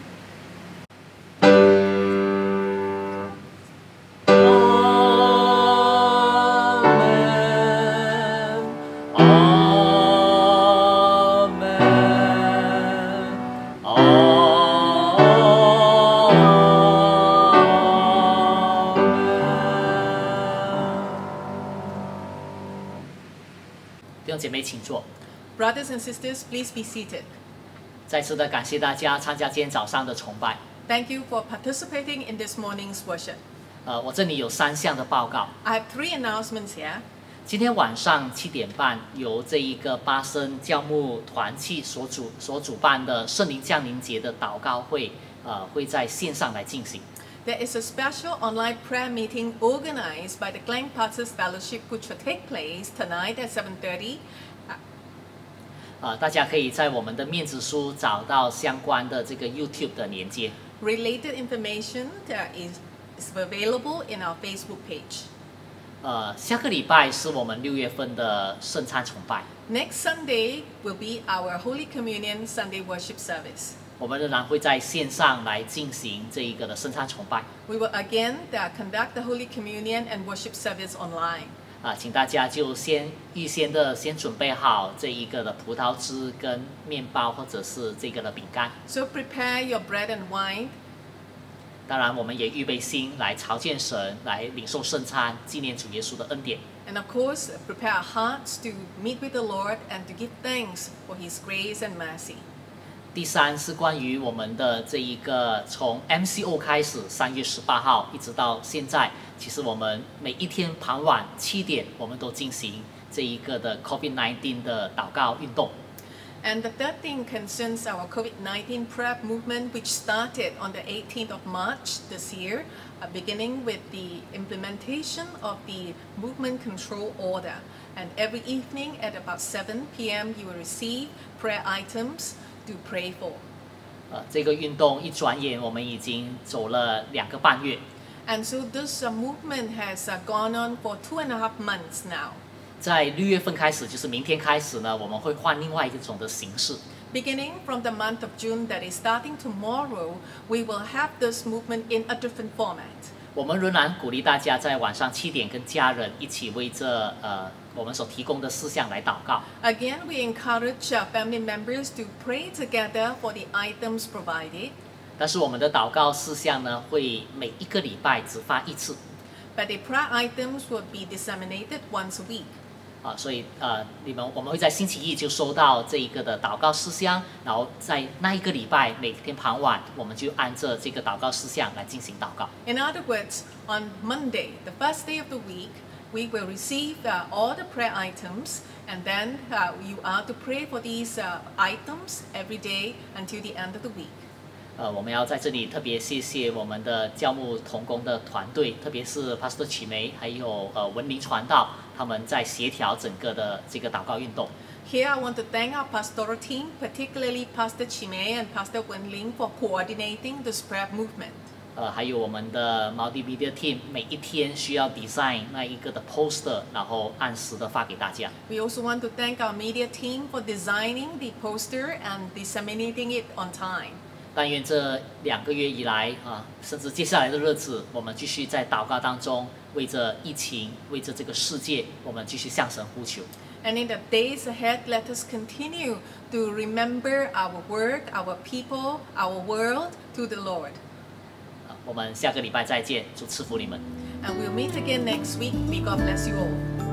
弟兄姐妹，请坐。 Brothers and sisters, please be seated. 再次的感谢大家参加今天早上的崇拜。 Thank you for participating in this morning's worship. 呃，我这里有三项的报告。 I have three announcements here. 今天晚上七点半，由这一个巴生教牧团契所主所主办的圣灵降临节的祷告会，呃，会在线上来进行。 There is a special online prayer meeting organized by the Glen Pastors Fellowship which will take place tonight at seven thirty. 呃，大家可以在我们的面子书找到相关的这个 YouTube 的连接。 Related information uh, is, is available in our Facebook page. 呃，下个礼拜是我们六月份的圣餐崇拜， Next Sunday will be our Holy Communion Sunday worship service. 我们仍然会在线上来进行这一个的圣餐崇拜。 We will again uh, conduct the Holy Communion and worship service online. 啊，请大家就先预先的先准备好这一个的葡萄汁跟面包或者是这个的饼干。 So prepare your bread and wine. 当然，我们也预备心来朝见神，来领受圣餐，纪念主耶稣的恩典。 And of course, prepare our hearts to meet with the Lord and to give thanks for His grace and mercy. 第三是关于我们的这一个从 M C O 开始，三月十八号一直到现在，其实我们每一天傍晚七点，我们都进行这一个的 COVID 十九 的祷告运动。 And the third thing concerns our COVID nineteen prayer movement, which started on the eighteenth of March this year, uh, beginning with the implementation of the movement control order. And every evening at about seven p m, you will receive prayer items to pray for. 呃，这个运动一转眼，我们已经走了两个半月。 And so this uh, movement has uh, gone on for two and a half months now. 在六月份开始，就是明天开始呢，我们会换另外一种的形式。 Beginning from the month of June, that is starting tomorrow, we will have this movement in a different format. 我们仍然鼓励大家在晚上七点跟家人一起为这呃我们所提供的事项来祷告。 Again, we encourage our family members to pray together for the items provided. 但是我们的祷告事项呢，会每一个礼拜只发一次 But the prayer items will be disseminated once a week. 啊，所以呃，你们我们会在星期一就收到这一个的祷告事项，然后在那一个礼拜每天傍晚，我们就按着这个祷告事项来进行祷告。 In other words, on Monday, the first day of the week, we will receive uh, all the prayer items, and then uh, you are to pray for these uh, items every day until the end of the week. 呃，我们要在这里特别谢谢我们的教牧同工的团队，特别是 Pastor 曲梅还有呃文林传道，他们在协调整个的这个祷告运动。 Here, I want to thank our pastoral team, particularly Pastor Chime and Pastor Wenling, for coordinating this prayer movement. 呃，还有我们的 multimedia team， 每一天需要 design 那一个的 poster， 然后按时的发给大家。 We also want to thank our media team for designing the poster and disseminating it on time. 但愿这两个月以来啊，甚至接下来的日子，我们继续在祷告当中，为着疫情，为着这个世界，我们继续向神呼求。 And in the days ahead, let us continue to remember our work, our people, our world to the Lord. 啊，我们下个礼拜再见，主赐福你们。 And we'll meet again next week. May God bless you all.